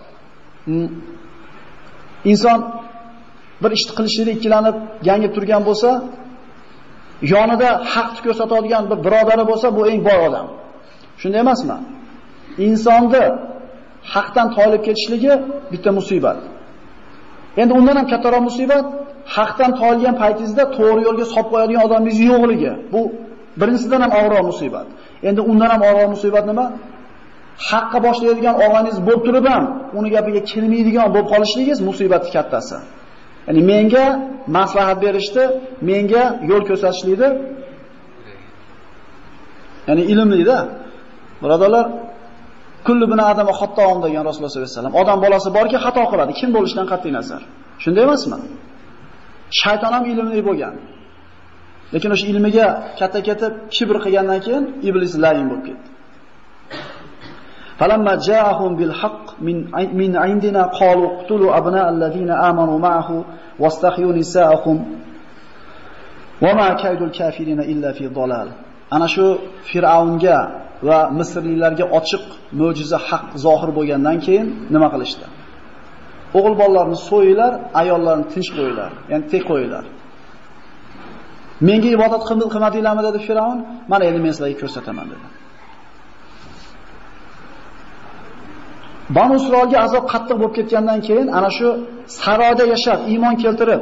Inson bir ish qilishida ikkilanib, yangib turgan bo'lsa, yonida haqni ko'rsatadigan bir birodari bo'lsa, bu eng boy odam. Shunday emasmi? Insonni haqdan toyilib ketishligi bitta musibat. Endi undan ham kattaroq musibat haqdan toyilgan paytingizda to'g'ri yo'lga solib qo'yadigan odamingiz yo'qligi. Bu birinchisidan ham og'irroq musibat. Endi undan ham og'irroq musibat nima? Haqqa boshlaydigan og'ayningiz bo'lib turib ham uni gapiga kelmaydigan bo'lib qolishligingiz musibat kattasi. Ya'ni menga maslahat berishdi, menga yo'l ko'rsatishlikdi. Ya'ni ilmli-da. Birodarlar, kullu bini adama xatto'un degan Rasululloh sollallohu alayhi vasallam. Odam bolasi borki, xato qiladi, kim bo'lishidan qat'iy nazar. Shunday emasmi? Shayton ham ilmli bo'lgan. Lekin o'sha ilmiga katta ketib kibr qilgandan keyin iblis layin bo'lib ketdi. Falamma ja'ahum bil haqq min min indina qalu qtulu abna alladhina amanu ma'ahu wastahyu nisa'ahum wama kaydul kafirina illa fi dalal. Ana shu Fir'avnga va Misrliklarga ochiq mo'jiza haq zohir bo'lgandan keyin nima qilishdi? O'g'il bolalarni so'yinglar, ayollarni tinch qo'yinglar, ya'ni tek qo'yinglar. Menga ibodat qilmadinglarmi dedi Fir'avn? Mana endi men sizlarga ko'rsataman dedi. Banu Isroilga azob qattiq bo'lib ketgandan keyin ana shu saroyda yashab, iymon keltirib,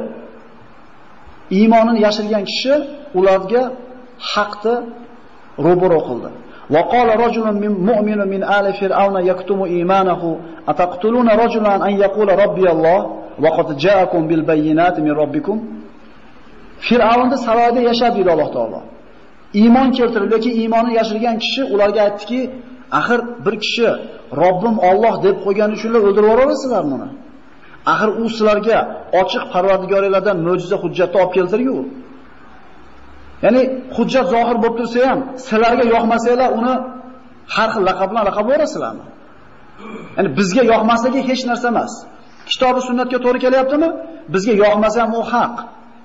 iymonini yashirgan kishi ularga haqni ro'baro qildi. Wa qala rajulun min mu'minun min ali fir'auna yaktumu iymanahu ataqtuluna rajulan an yaqula robbiyalloh wa qad ja'akum bil bayyinati min robbikum. Fir'avnda saroyda yashab dedi Alloh taolo. Iymon keltirib, lekin iymonini yashirgan kishi ularga aytdiki, axir bir kishi Robbim Alloh deb qo'ygani uchun o'ldirib yuborasizlarmi uni? Axir u sizlarga ochiq Parvardigoringlardan mo'jiza hujjatni olib keltirdi-ku. Ya'ni hujjat zohir bo'lib tursa ham, sizlarga yoqmasanglar uni har xil laqab bilan laqab o'rasizlarmi? Ya'ni bizga yoqmasligi hech narsa emas. Kitobi sunnatga to'g'ri kelyaptimi? Bizga yoqmasa ham u haq.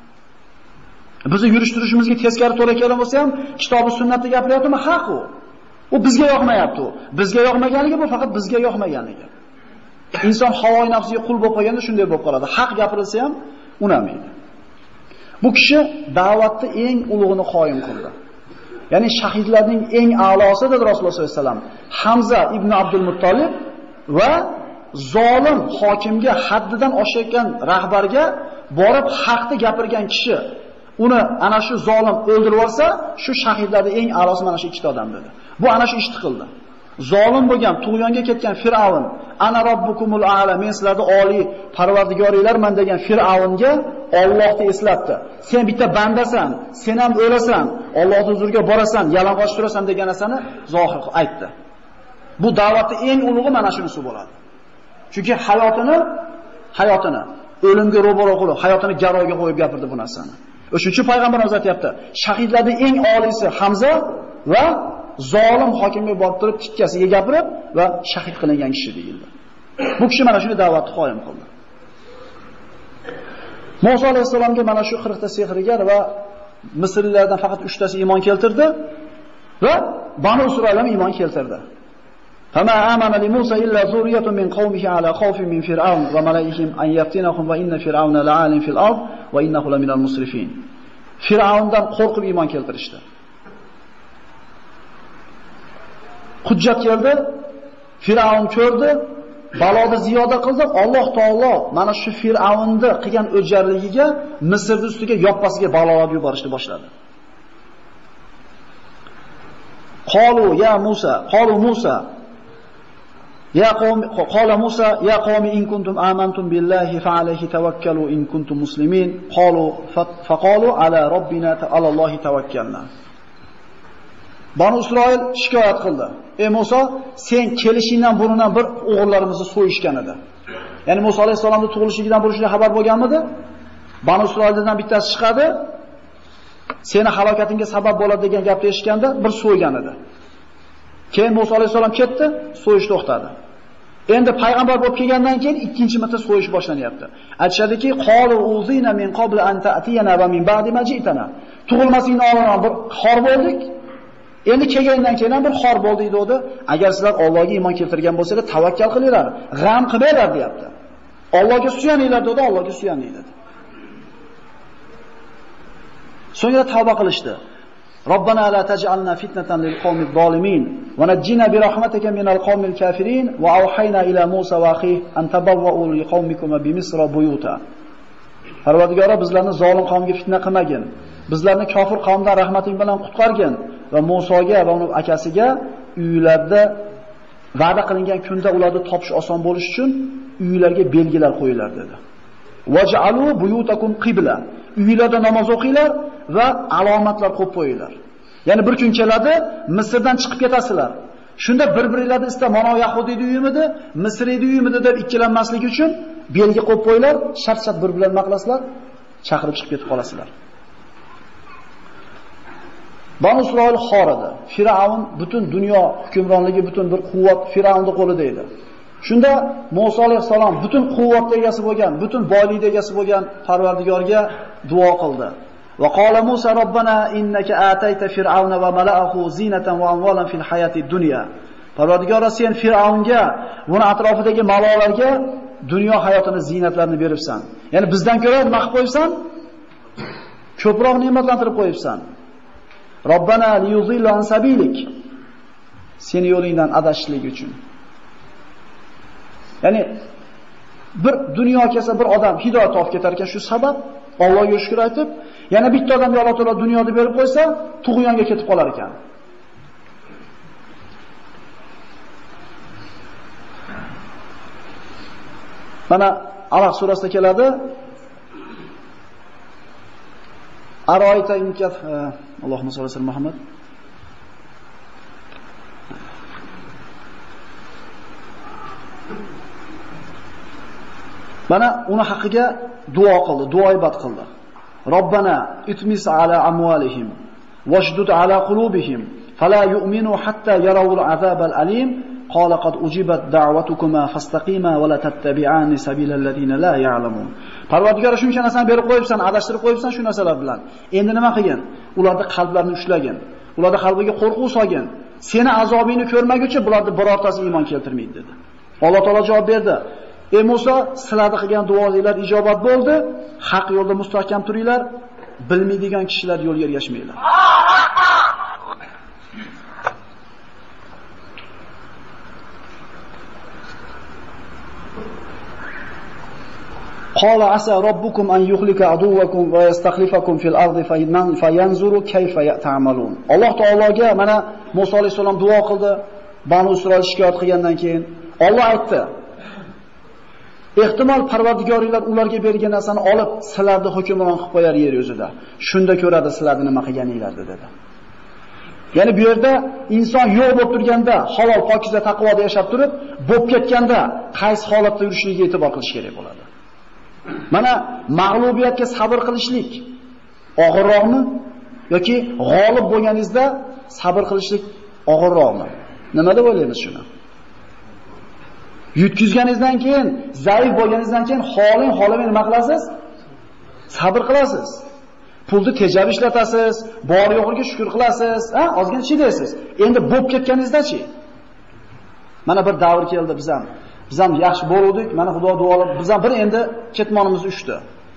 Bizni yurish-turishimizga teskari to'g'ri kelgan bo'lsa ham, kitobi sunnatda gapiryaptimi? Haq u. U bizga yoqmayapti u. Bizga yoqmaganligi bu faqat bizga yoqmaganligi. Inson havoyi nafsiga qul bo'lib qolganda shunday bo'lib qoladi. Haq gapirilsa ham unamaydi. Bu kishi da'vatni eng ulug'ini qoyim qildi. Ya'ni shahidlarning eng a'losi dedi Rasululloh sollallohu alayhi vasallam. Hamza ibn Abdul Muttolib va zolim hokimga haddidan oshayotgan rahbarga borib haqni gapirgan kishi uni ana shu zolim o'ldirib olsa, shu shahidlarning eng a'losi mana shu ikkita odam dedi. Bu ana shu ishni qildi. Zolim bo'lgan, tug'yonga ketgan Fir'avn, ana robbukumul a'la, men sizlarni oliy parvardigoringlarman degan Fir'avnga Allohni eslatdi. Sen bitta bandasan, sen ham o'lasan, Allohning huzuriga borasan, yalang'och turasan degan narsani zohir aytdi. Bu da'vatning eng ulug'i mana shunisi bo'ladi. Chunki hayotini, hayotini o'limga ro'baro qilib, hayotini garovga qo'yib gapirdi bu narsani. O'shuning payg'ambarimiz aytayapti, shahidlarning eng oliysi Hamza va zolim hokimga borib turib tikkasiga gapirib va shahid qilingan kishi deyildi. Bu kishi mana shuni da'vatni qoyim qildi. Musa alayhisalomga mana shu qirq ta sehrgar va Misrliklardan faqat uch tasi iymon keltirdi va Banu Isroil ham iymon keltirdi. Fama amana li Musa illa zurriyatun min qawmihi ala khawfin min fir'aun va malaihim an yaftinahum va inna fir'auna la'alim fil ard va innahu laminal musrifin. Fir'aundan qo'rqib iymon keltirishdi. Hujjat keldi, Fir'avn ko'rdi, baloni ziyoda qildi. Alloh taolo mana shu Fir'avnni qilgan o'jarligiga Misrning ustiga yoppasiga balolar yuborishni boshladi. Qalu ya Musa, qalu Musa ya qawmi qala Musa ya qawmi in kuntum amantum billahi fa alayhi tawakkalu in kuntum muslimin qalu faqalu ala rabbina ala Allohi tawakkalna. Banu Isroil shikoyat qildi. Ey Musa, sen kelishingdan burundan bir o'g'illarimizni so'yishgan edi. Ya'ni Musa alayhisolamning tug'ilishidan burundan xabar bo'lganmidi? Banu Isroildan bittasi chiqadi, seni halokatingga sabab bo'ladi degan gapni eshitganda bir so'ygan edi. Keyin Musa alayhisolam ketdi, so'yish to'xtadi. Endi payg'ambar bo'lib kelgandan keyin ikkinchi marta so'yish boshlanyapti. Aytishadiki, qalu uzina min qabli an ta'tiyana va min ba'di ma ji'tana. Tug'ilmasingdan oldin bir xor bo'ldik. Endi kelgandan keyin bir xor bo'ldi dedi. Agar sizlar Allohga iymon keltirgan bo'lsangiz, tavakkal qilinglar, g'am qilmanglar deyapti. Allohga suyaninglar dedi, Allohga suyaninglar dedi. So'ngra tavba qilishdi. Robbana la taj'alna fitnatan lil qawmiz zolimin va najjina bi rahmatika minal qawmil kafirin va awhayna ila Musa va akhihi an tabawwa'u li qawmikum bi Misra buyuta. Parvardigoro bizlarni zolim qavmga fitna qilmagin. Bizlarni kofir qavmdan rahmating bilan qutqargin va Musoga va uning akasiga uylarda va'da qilingan kunda ularni topish oson bo'lish uchun uylarga belgilar qo'yinglar dedi. Waj'alu buyutakum qibla. Uylarda namoz o'qinglar va alomatlar qo'yib qo'yinglar. Ya'ni bir kun keladi, Misrdan chiqib ketasizlar. Shunda bir-birlarini ista mana Yahudiydi uyimidi, Misriydi uyimidi deb ikkilanmaslik uchun belgi qo'yib qo'ylar, shart-shart bir-birlarini maqlaslar, chaqirib chiqib ketib qolasizlar. Banu Isroil xor edi. Firavun butun dunyo hukmronligi, butun bir quvvat Firavunning qo'lida edi. Shunda Musa alayhisalom butun quvvatga egasi bo'lgan, butun boylikka egasi bo'lgan Parvardigorga duo qildi. Va qala Musa robbana innaka atayta fir'auna va mala'ahu zinatan va amwalan fil hayati dunya. Parvardigor, sen Firavunga, uni atrofidagi malolarga dunyo hayotini zinatlarini beribsan. Ya'ni bizdan ko'ra nima qilib qo'yibsan? Ko'proq ne'matlantirib qo'yibsan. Robbana liyuzillu an sabilik. Seni yo'lingdan adashishlik uchun. Ya'ni bir dunyo kelsa bir odam hidoyat topib ketar ekan, shu sabab Allohga shukr aytib, yana bitta odamga Alloh taolo dunyoda berib qo'ysa, tug'yonga ketib qolar ekan. Mana Alaq surasida keladi. Aroyta imkat Allohumma solli ala Muhammad. Mana uni haqqiga duo qildi, duoibat qildi. Robbana itmis ala amwalihim washdud ala qulubihim fala yu'minu hatta yarawul azabal alim. Qala qad ujibat da'watukuma fastaqima va la tattabi'ani sabilal ladina la ya'lamun. Parvardigor shuncha narsani berib qo'yibsan, adashtirib qo'yibsan shu narsalar bilan. Endi nima qilgin? Ularni qalblarini ushlagin. Ularning qalbiga qo'rquv solgin. Seni azobingni ko'rmaguncha bularni birortasi iymon keltirmaydi dedi. Alloh taolo javob berdi. Ey Musa, sizlarning qilgan duoinglar ijobat bo'ldi. Haq yo'lda mustahkam turinglar. Bilmaydigan kishilar yo'lga ergashmanglar. Qala asa robbukum an yuhlika aduwakum va yastakhlifakum fil ardi fayanzuru kayfa ta'malun. Alloh taologa mana Musa alayhisalom duo qildi. Banu Isroil shikoyat qilgandan keyin Alloh aytdi: "Ehtimol Parvardigoringlar ularga bergan narsani olib, sizlarni hukmron qilib qo'yar yer yuzida. Shunda ko'radi sizlarni nima qilganinglarni" dedi. Ya'ni bu yerda inson yo'q bo'lib turganda, halol, pokiza, taqvoda yashab turib, bo'lib ketganda qaysi holatda yurishligiga e'tibor qilish kerak bo'ladi. Mana mag'lubiyatga sabr qilishlik og'irroqmi yoki g'olib bo'lganingizda sabr qilishlik og'irroqmi? Nima deb o'ylaymiz shuni? Yutkizganingizdan keyin, zaif bo'lganingizdan keyin xoling, xolamay nima qilasiz? Sabr qilasiz. Pulni tejab ishlatasiz, bor yo'qligiga shukr qilasiz, ha, ozgina chidaysiz. Endi bo'lib ketganingizda-chi? Mana bir davr keldi biz ham. Biz ham yaxshi bo'ldik, mana Xudo duolab, biz ham bir endi ketmonimiz ushdi.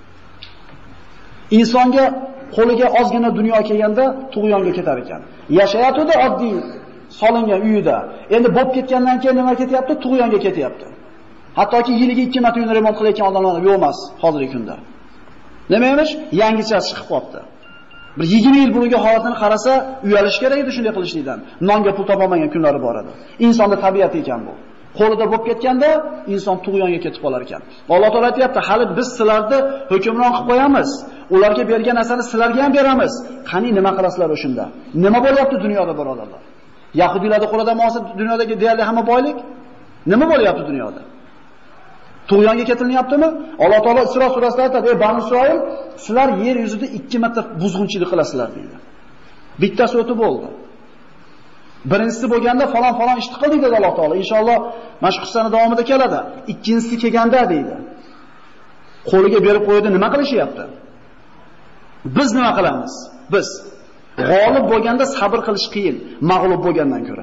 Insonga qo'liga ozgina dunyo kelganda tug'yonga ketar ekan. Yashayotdi oddiy solingan uyida. Endi bo'lib ketgandan keyin nima ketyapti? Tug'yonga ketyapti. Hattoki yiliga ikki marta uyni remont qilayotgan odamlar yo'q emas hozirgi kunda. Nima emish? Yangichasi chiqib qopti. Bir yigirma yil burungi holatini qarasa, uyalish kerak edi shunday qilishlikdan. Nonga pul topolmagan kunlari bor edi. Insonda tabiati ekan bu. Qo'lida bo'lib ketganda inson tug'yonga ketib qolar ekan. Alloh taolo aytayapti, hali biz sizlarni hukmron qilib qo'yamiz. Ularga bergan narsani sizlarga ham beramiz. Qani nima qilasizlar o'shunda? Nima bo'lyapti dunyoda birodarlar? Yahudiylarning qo'lida bo'lsa dunyodagi deyarli hamma boylik nima bo'lyapti dunyoda? Tug'yonga ketilinyaptimi? Alloh taolo Isro surasida aytadi: "Ey Banu Isroil, sizlar yer yuzida ikki marta buzg'unchilik qilasizlar" deydi. Bittasi o'tib bo'ldi. Birinchisi bo'lganda falon falon ishni qildik dedi Alloh taolo. Inshaalloh mana shu qissani davomida keladi. Ikkinchisi kelganda deydi. Qo'liga berib qo'ydi, nima qilishyapti? Biz nima qilamiz? Biz g'olib bo'lganda sabr qilish qiyin, mag'lub bo'lgandan ko'ra.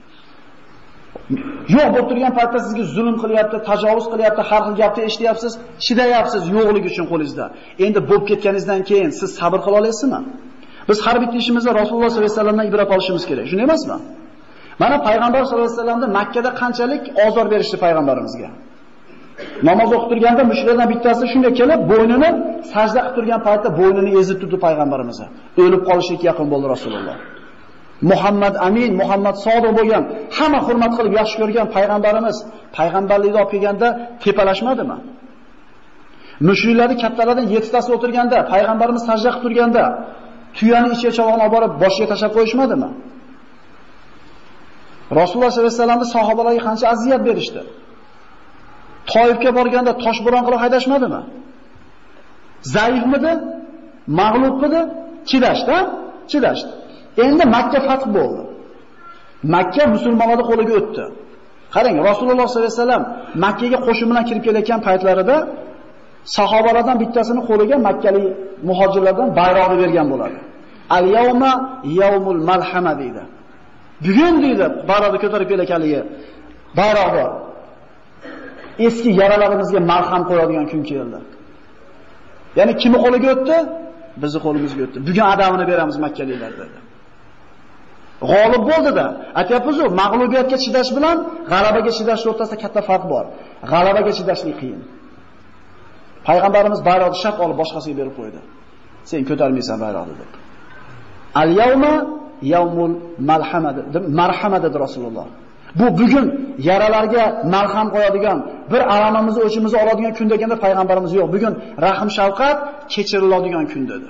Yo'q bo'lib turgan paytda sizga zulm qilyapti, tajovuz qilyapti, har xil gapni eshityapsiz, chidayapsiz yo'qlik uchun qo'lingizda. Endi bo'lib ketganingizdan keyin siz sabr qila olasizmi? Biz har bitta ishimizda Rasululloh sollallohu alayhi vasallamdan ibrat olishimiz kerak. Shunday emasmi? Mana payg'ambar sollallohu alayhi vasallamda Makkada qanchalik ozor berishdi payg'ambarimizga. Namoz o'qib turganda mushriklardan bittasi shunga kelib, bo'ynini sajda qilib turgan paytda bo'ynini ezib turdi payg'ambarimizni. O'lib qolishga yaqin bo'ldi Rasululloh. Muhammad amin, Muhammad sodiq bo'lgan, hamma hurmat qilib yaxshi ko'rgan payg'ambarimiz payg'ambarlikni olib kelganda tepalashmadimi? Mushriklarning kattalaridan yettitasi o'tirganda, payg'ambarimiz sajda qilib turganda tuyani ichiga chavog'ini olib borib boshiga tashab qo'yishmadimi? Rasululloh sollallohu alayhi vasallamning sahobalariga qancha aziyat berishdi. Toifga borganda toshbo'ron qilib haydashmadimi? Zaifmidi? Mag'lubmidi? Chidashdi, chidashdi. Endi Makka fath bo'ldi. Makka musulmonlarning qo'liga o'tdi. Qarang, Rasululloh sollallohu alayhi vasallam Makkaga qo'shin bilan kirib kelayotgan paytlarida sahobalardan bittasini qo'liga makkalik muhojirlardan bayroqni bergan bo'ladi. Al-yawma yawmul malhama deydi. Bugun deydi, bayroqni ko'tarib kelayotganligi bayroqi eski yaralarimizga malham qo'yadigan kun keldi. Ya'ni kimi qo'liga o'tdi? Bizni qo'limizga o'tdi. Bugun adamini beramiz makkaliklar dedi. G'olib bo'ldi-da. Aytayapmiz-ku, mag'lubiyatga chidash bilan g'alabaga chidash o'rtasida katta farq bor. G'alabaga chidashlik qiyin. Payg'ambarimiz bayroqni shart olib boshqasiga berib qo'ydi. Sen ko'tarmaysan bayroqni deb. Al-yawma yawmul malhama dedi, marhama dedi Rasululloh. Bu bugun yaralarga malham qo'yadigan, bir alamimizni o'chimizni oladigan kun deganda payg'ambarimiz yo'q. Bugun rahim shafqat kechiriladigan kun dedi.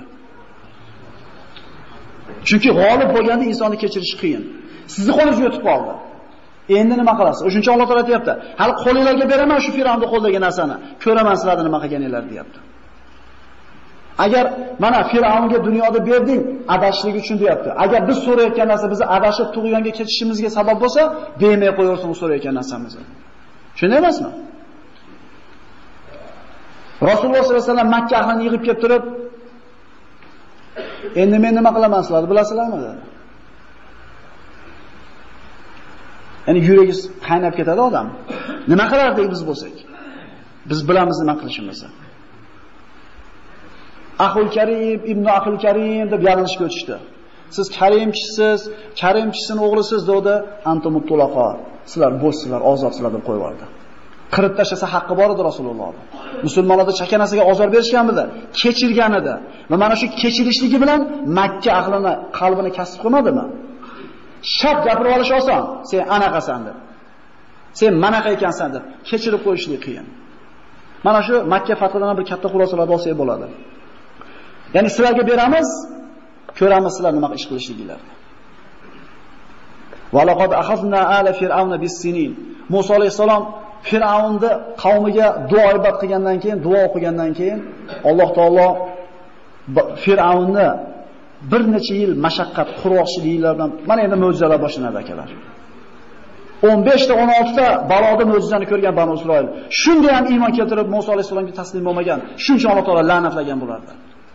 Chunki g'olib bo'lganda insonni kechirish qiyin. Sizni qo'lingizga o'tib qoldi. Endi nima qilasiz? O'shuncha Alloh taolo aytayapti. Hali qo'lingizga beraman shu Fir'avnning qo'lidagi narsani. Ko'raman sizlarning nima qilganinglar deyapti. Agar mana Fir'avnga dunyoda berding, adashlik uchun deyapti. Agar biz so'rayotgan narsa bizni adashib tug'yonga ketishimizga sabab bo'lsa, bermay qo'yaversin u so'rayotgan narsamizni. Shunday emasmi? Rasululloh sollallohu alayhi vasallam Makka ahlini yig'ib kelib turib, endi men nima qilaman sizlar bilasizlarmi dedi. Ya'ni yuragingiz qaynab ketadi odam. Nima qilardik biz bo'lsak? Biz bilamiz nima qilishimizni. Ahul Karim, Ibn Ahul Karim deb yalinishga o'tishdi. Siz Karim kishisiz, Karim kishisining o'g'lisiz dedi, antumut tulaqa. Sizlar bo'shsizlar, ozodsizlar deb qo'yib yubordi. Qirib tashlasa haqqi bor edi Rasulullohning. Musulmonlarga chakanasiga ozor berishganmidi? Kechirgan edi. Va mana shu kechirishligi bilan Makka ahlini qalbini kasb qilmadimi? Shart gapirib olish oson. Sen anaqasan deb. Sen manaqa ekansan deb kechirib qo'yishlik qiyin. Mana shu Makka fathidan bir katta xulosalar olsak bo'ladi. Ya'ni sizlarga beramiz, ko'ramiz sizlar nima ish qilishligingizni. Va laqad akhazna ala fir'auna bis-sinin. Musa alayhisalom Fir'avnni qavmiga duo ibodat qilgandan keyin, duo o'qigandan keyin Alloh taolo Fir'avnni bir necha yil mashaqqat, qurg'oqchiliklar bilan mana endi mo'jizalar boshlanadi akalar. o'n besh ta o'n olti ta baloda mo'jizani ko'rgan Banu Isroil. Shunda ham iymon keltirib Musa alayhisalomga taslim bo'lmagan. Shuncha Alloh taolo la'natlagan bo'lardi.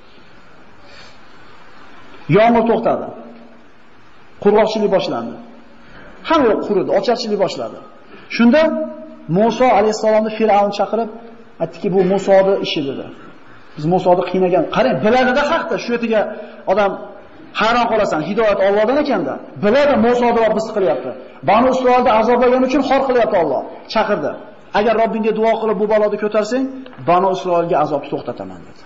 Yomg'ir to'xtadi. Qurg'oqchilik boshlandi. Hamma yoq quridi, ocharchilik boshladi. Shunda Musa alayhisalomni Fir'avn chaqirib, aytdiki, bu Musoning ishi dedi. Biz Musoni qiynagan, qarang, biladida haqda shu yetiga odam hayron qolasan, hidoyat Allohdan ekanda. Biladi Musoni Rob biz qilyapti. Banu Isroilni azoblagan uchun xor qilyapti Alloh. Chaqirdi. Agar Robbingga duo qilib bu baloni ko'tarsang, Banu Isroilga azobni to'xtataman dedi.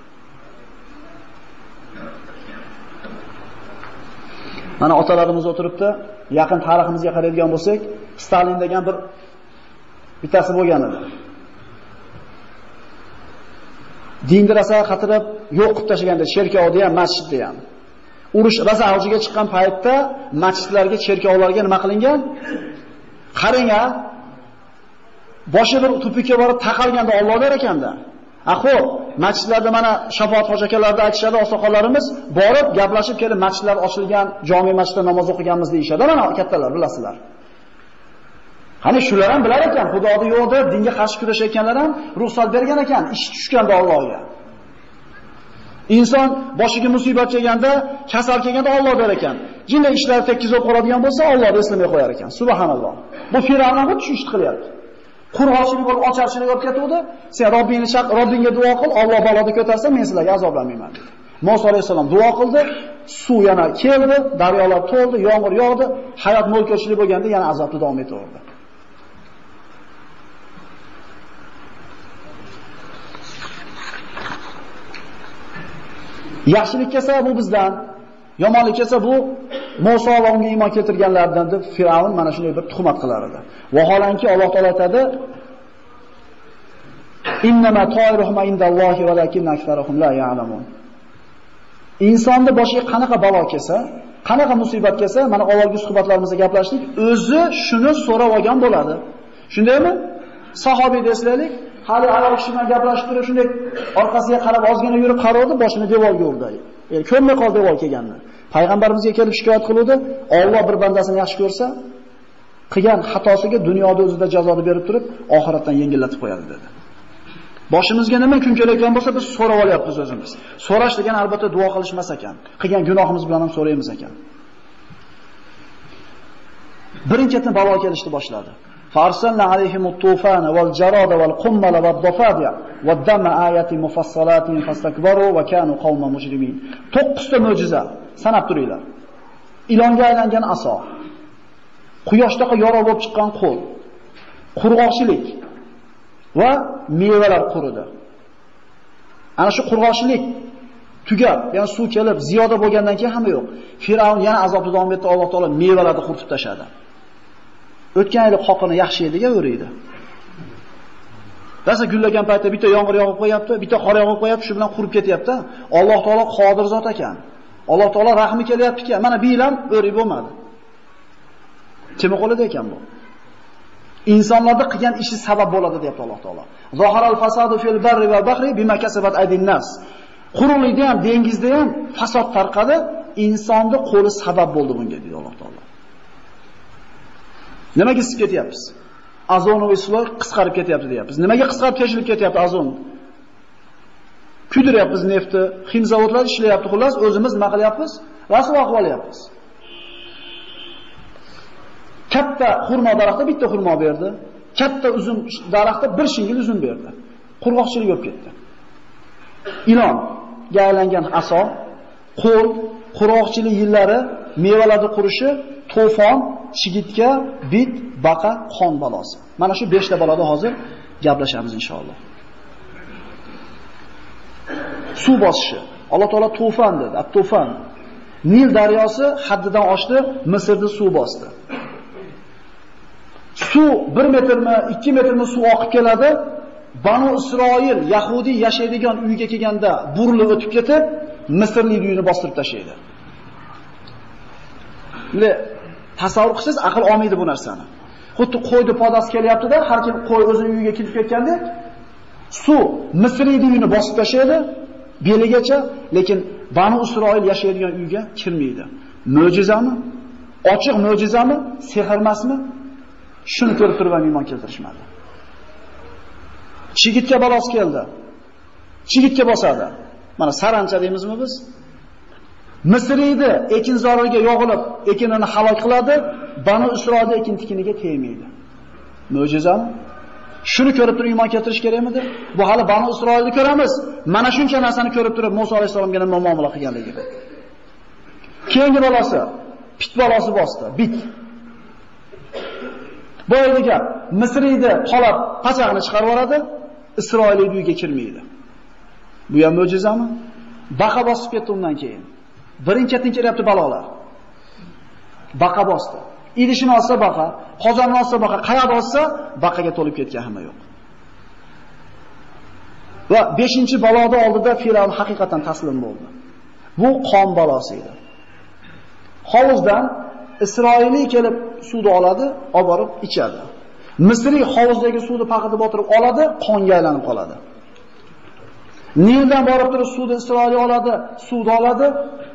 Mana otalarimiz o'tiribdi, yaqin tariximizga qaraydigan bo'lsak, Stalin degan bir bittasi bo'lgan edi. Dinni rosa qatirib yo'q qilib tashlaganda cherkovda ham, masjidda ham. Urush rosa avjiga chiqqan paytda masjidlarga, cherkovlarga nima qilingan? Qarang-a, boshi bir tupikka borib taqalganda Alloh der ekanda. A xo'p, masjidlarda mana shafoat hojakalarda aytishadi oqsoqollarimiz, borib gaplashib kelib masjidlar ochilgan, jami masjidda namoz o'qiganmiz deyishadi, mana kattalar bilasizlar. Qani shular ham bilar ekan, Xudoning yo'qda dinga qarshi kurashayotganlar ham ruxsat bergan ekan, ish tushganda Allohga. Inson boshiga musibat kelganda, kasal kelganda Alloh der ekan. Jinni ishlar tekkizib qoladigan bo'lsa, Allohni eslamay qo'yar ekan. Subhanalloh. Bu Fir'avn ham shu ishni qilyapti. Qurg'oqchilik bo'lib, ocharchilik bo'lib ketuvdi. Sen Robbingni chaq, Robbingga duo qil, Alloh baloni ko'tarsa, men sizlarga azoblanmayman dedi. Musa alayhisalom duo qildi, suv yana keldi, daryolar to'ldi, yomg'ir yog'di, hayot mo'lko'chilik bo'lganda yana azobni davom etaverdi. Yaxshilik kelsa bu bizdan, yomonlik kelsa bu Musa va unga iymon keltirganlardan deb Fir'avn mana shunday bir tuhmat qilar edi. Vaholanki Alloh taolo aytadi: "Innama ta'iruhum indallohi valakin aktharuhum la ya'lamun." Insonni boshiga qanaqa balo kelsa, Qanaqa musibat kelsa, mana avvalgi suhbatlarimizda gaplashdik, o'zi shuni so'rab olgan bo'ladi. Shundaymi? Sahobiy deslaylik, hali ayol kishi bilan gaplashib turib, shunday orqasiga qarab ozgina yurib qaradi, boshini devorga urdi. Yani ko'rmay qoldi devor kelganini. Payg'ambarimizga kelib shikoyat qiluvdi, Alloh bir bandasini yaxshi ko'rsa, qilgan xatosiga dunyoda o'zida jazoni berib turib, oxiratdan yengillatib qo'yadi dedi. Boshimizga nima kun kelayotgan bo'lsa, biz so'rab olyapmiz o'zimiz. So'rash degan albatta duo qilishmas ekan. Qilgan gunohimiz bilan ham so'raymiz ekan. Birinchidan balo kelishni boshladi. Farsalna alayhimut tufana wal jarada wal qummala wad dafadiya wad dama ayati mufassalatin fastakbaru wa kanu qauman mujrimin. to'qqiz ta mo'jiza sanab turinglar. Ilonga aylangan aso, quyoshdaqa yorug' bo'lib chiqqan qo'l, qurg'oqchilik va mevalar quridi. Ana shu qurg'oqchilik tugab, ya'ni suv kelib ziyoda bo'lgandan keyin hamma yo'q. Firavn yana azobni davom etdi, Alloh taolo mevalarni quritib tashadi. O'tgan yil qoqini yaxshi ediga o'raydi. Dasa gullagan paytda bitta yomg'ir yog'ib qo'yapti, bitta qor yog'ib qo'yapti, shu bilan qurib ketyapti. Alloh taolo qodir zot ekan. Alloh taolo rahmi kelyapti-ki, mana bu yil ham o'rib bo'lmadi. Kimning qo'lida ekan bu? Insonlarda qilgan ishi sabab bo'ladi deyapti Alloh taolo. Zoharal fasadu fil barri va bahri bima kasabat aydin nas. Quruqlikda ham, dengizda ham fasod tarqadi, insonning qo'li sabab bo'ldi bunga deydi Alloh taolo. Nimaga isib ketyapmiz? Azonoviy suloy qisqarib ketyapti deyapmiz. Nimaga qisqarib kechilib ketyapti azon? Kuydiryapmiz neftni, xim zavodlar ishlayapti, xullas o'zimiz nima qilyapmiz? Rasvo qilib olyapmiz. Katta xurmo daraxti bitta xurmo berdi. Katta uzum daraxti bir shingil uzum berdi. Qurg'oqchilik bo'lib ketdi. Ilon aylangan aso, qo'l, qurg'oqchilik yillari, mevalarning qurishi, to'fon, chigitga, bit, baqa, qon balosi. Mana shu besh ta baloda hozir gaplashamiz inshaalloh. Suv bosishi. Alloh taolo to'fon dedi. At-to'fon. Nil daryosi haddidan oshdi, Misrda suv bosdi. Suv bir metrmi, ikki metrmi suv oqib keladi. Banu Isroil Yahudi yashaydigan uyga kelganda burilib o'tib ketib, Misrning uyini bostirib tashlaydi. Le tasavvur qilsangiz aql olmaydi bu narsani. Xuddi qo'yni podasi kelyapti-da, har kim qo'y o'zining uyiga kelib ketganda, suv Misrning uyini bosib tashlaydi, beligacha, lekin Banu Isroil yashaydigan uyga kirmaydi. Mo'jizami? Ochiq mo'jizami? Sehr emasmi? Shuni ko'rib turib ham iymon keltirishmadi. Chigitga balos keldi. Chigitga bosadi. Mana sarancha deymizmi biz? Misriydi ekinzorlarga yog'ilib, ekinini halok qiladi, Banu Isroilda ekin tikiniga tegmaydi. Mo'jizami? Shuni ko'rib turib iymon keltirish kerakmidi? Bu hali Banu Isroilni ko'ramiz. Mana shuncha narsani ko'rib turib Musa alayhisolamga nima muomala qilganligi. Keyingi balosi, pit balosi bosdi, bit. Boyagi gap, Misriydi qolab pachag'ini chiqarib yuboradi, Isroilning uyiga kirmaydi. Bu ham mo'jizami? Baqa bosib ketdi undan keyin. Birinchi-ketin kelyapti balolar. Baqa bosdi. Idishini olsa baqa, qozonni olsa baqa, qayoqda olsa baqaga to'lib ketgan hamma yo'q. Va beshinchi baloda oldida Firavn haqiqatan taslim bo'ldi. Bu qon balosi edi. Hovuzdan Isroiliy kelib suvni oladi, olib borib ichadi. Misriy hovuzdagi suvni paqirib o'tirib oladi, qonga aylanib qoladi. Nildan borib turib suvni Isroiliy oladi, suvni oladi.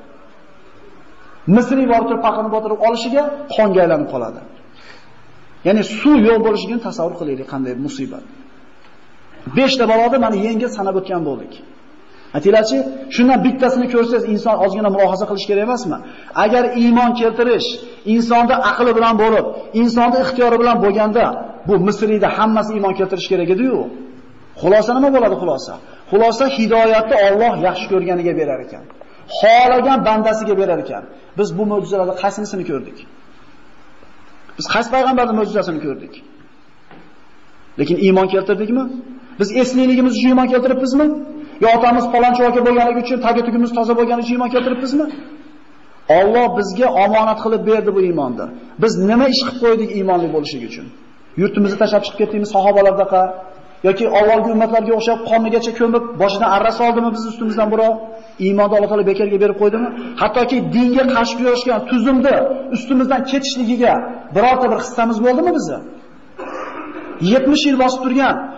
Misriy borib turib paqirib o'tirib olishiga qonga aylanib qoladi. Ya'ni suv yo'q bo'lishini tasavvur qilaylik, qanday musibat. besh ta baloda mana yengil sanab o'tgan bo'ldik. Aytinglarchi, shundan bittasini ko'rsangiz inson ozgina mulohaza qilish kerak emasmi? Agar iymon keltirish insonda aqli bilan bo'lib, insonda ixtiyori bilan bo'lganda, bu Misriyda hammasi iymon keltirish kerak edi-yu. Xulosa nima bo'ladi xulosa? Xulosa hidoyatni Alloh yaxshi ko'rganiga berar ekan. Xohlagan bandasiga berar ekan. Biz bu mo'jizalarda qaysinisini ko'rdik? Biz qaysi payg'ambarning mo'jizasini ko'rdik? Lekin iymon keltirdikmi? Biz esliligimiz uchun iymon keltiribmizmi? Yo otamiz falonchi aka bo'lganligi uchun, tagi-tugimiz toza bo'lgani uchun iymon keltiribmizmi? Alloh bizga omonat qilib berdi bu iymonni. Biz nima ish qilib qo'ydik iymonli bo'lishigi uchun? Yurtimizni tashlab chiqib ketdikmi sahobalardaqa yoki avvalgi ummatlarga o'xshab qonigacha ko'mib, boshidan arra soldimi biz ustimizdan birov? Iymonni Alloh taolo bekorga berib qo'ydimi? Hattoki dinga qarshi kurashgan tuzumni ustimizdan ketishligiga birorta bir hissamiz bo'ldimi bizni? yetmish yil bosib turgan